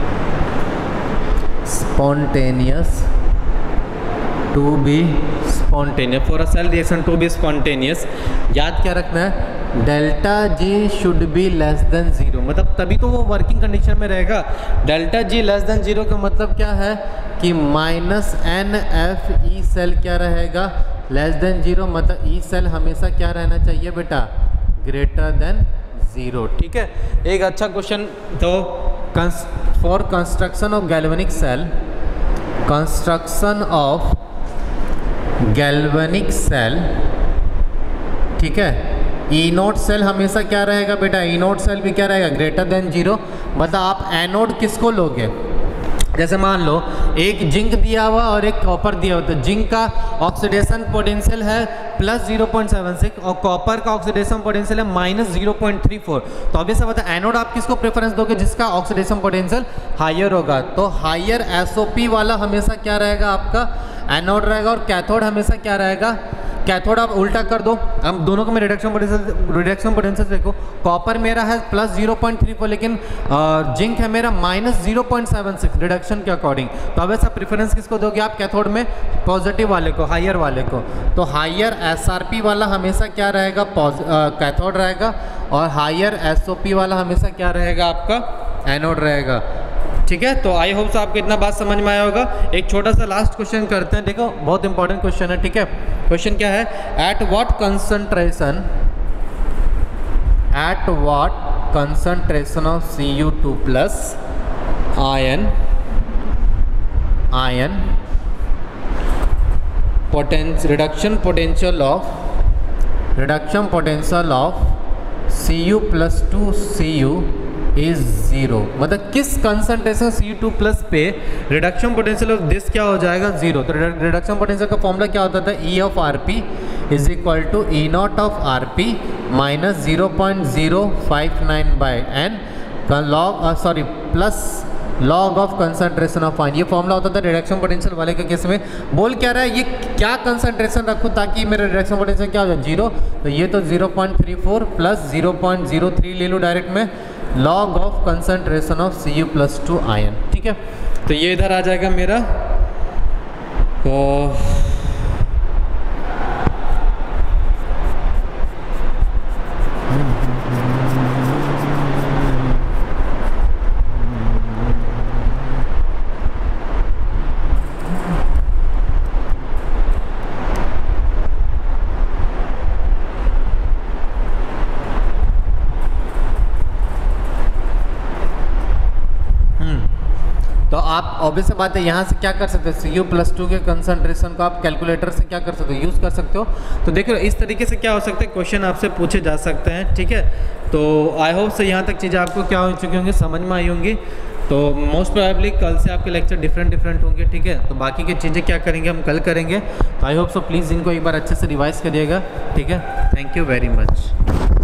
spontaneous to be spontaneous for a cell reaction to be spontaneous, याद क्या रखना है, delta G should be less than zero, मतलब तभी तो वो वर्किंग कंडीशन में रहेगा। Delta G less than zero का मतलब क्या है कि minus N F E cell क्या रहेगा, लेस देन जीरो, मतलब ई सेल हमेशा क्या रहना चाहिए बेटा, ग्रेटर देन जीरो। ठीक है, एक अच्छा क्वेश्चन तो for construction of galvanic cell, construction of galvanic cell, ठीक है, ई नोट सेल हमेशा क्या रहेगा बेटा, ई नोट सेल भी क्या रहेगा, ग्रेटर देन जीरो। मतलब आप एनोड किसको लोगे, जैसे मान लो एक जिंक दिया हुआ और एक कॉपर दिया हुआ, तो जिंक का ऑक्सीडेशन पोटेंशियल है plus zero point seven six और कॉपर का ऑक्सीडेशन पोटेंशियल है minus zero point three four. तो ऑब्वियस बात है एनोड आप किसको प्रेफरेंस दोगे, जिसका ऑक्सीडेशन पोटेंशियल हायर होगा। तो हायर एसओपी वाला हमेशा क्या रहेगा आपका, एनोड रहेगा, और कैथोड हमेशा क्या रहेगा, कैथोड आप उल्टा कर दो, हम दोनों को मैं रिडक्शन पोटेंशियल रिडक्शन पोटेंशियल देखो, कॉपर मेरा है plus zero point three four, लेकिन जिंक है मेरा minus zero point seven six reduction के अकॉर्डिंग। तो अब ऐसा प्रेफरेंस किसको दोगे आप, कैथोड में पॉजिटिव वाले को, हायर वाले को। तो हायर एसआरपी वाला हमेशा क्या रहेगा, कैथोड रहेगा, और हायर एसओपी वाला हमेशा क्या रहेगा आपका, एनोड रहेगा। ठीक है, तो आई होप सो आपको इतना बात समझ में आया होगा। एक छोटा सा लास्ट क्वेश्चन करते हैं, देखो बहुत इंपॉर्टेंट क्वेश्चन है। ठीक है, क्वेश्चन क्या है, at what concentration, at what concentration of C U two plus ion, ion potential, reduction potential of, reduction potential of C U plus two C U is zero. मतलब किस concentration C U two plus पे reduction potential of this क्या हो जाएगा, zero. तो reduction potential का formula क्या होता था, E of R P is equal to E not of R P minus zero point zero five nine by N log, sorry plus log of concentration of ion. ये formula होता था reduction potential वाले के case में। बोल क्या रहा है, ये क्या कंसंट्रेशन रखूँ ताकि मेरा रिडक्शन पोटेंशियल क्या हो जाए, जीरो। तो ये तो zero point three four plus zero point zero three ले लूँ डायरेक्ट में, log of concentration of C U plus two ion. ठीक है, तो ये इधर आ जाएगा मेरा, तो तो आप ऑब्वियस बात है यहाँ से क्या कर सकते हो, सी यू प्लस टू के कंसंट्रेशन को आप कैलकुलेटर से क्या कर सकते हो, यूज़ कर सकते हो। तो देखो इस तरीके से क्या हो सकता है, क्वेश्चन आपसे पूछे जा सकते हैं। ठीक है, तो आई होप से यहाँ तक चीज़ें आपको क्या हो चुकी होंगी, समझ में आई होंगी। तो मोस्ट प्रोबेबली कल से आपके लेक्चर डिफरेंट डिफरेंट होंगे। ठीक है, तो बाकी की चीज़ें क्या करेंगे हम कल करेंगे। तो आई होप सो प्लीज़ इनको एक बार अच्छे से रिवाइज करिएगा। ठीक है, थैंक यू वेरी मच।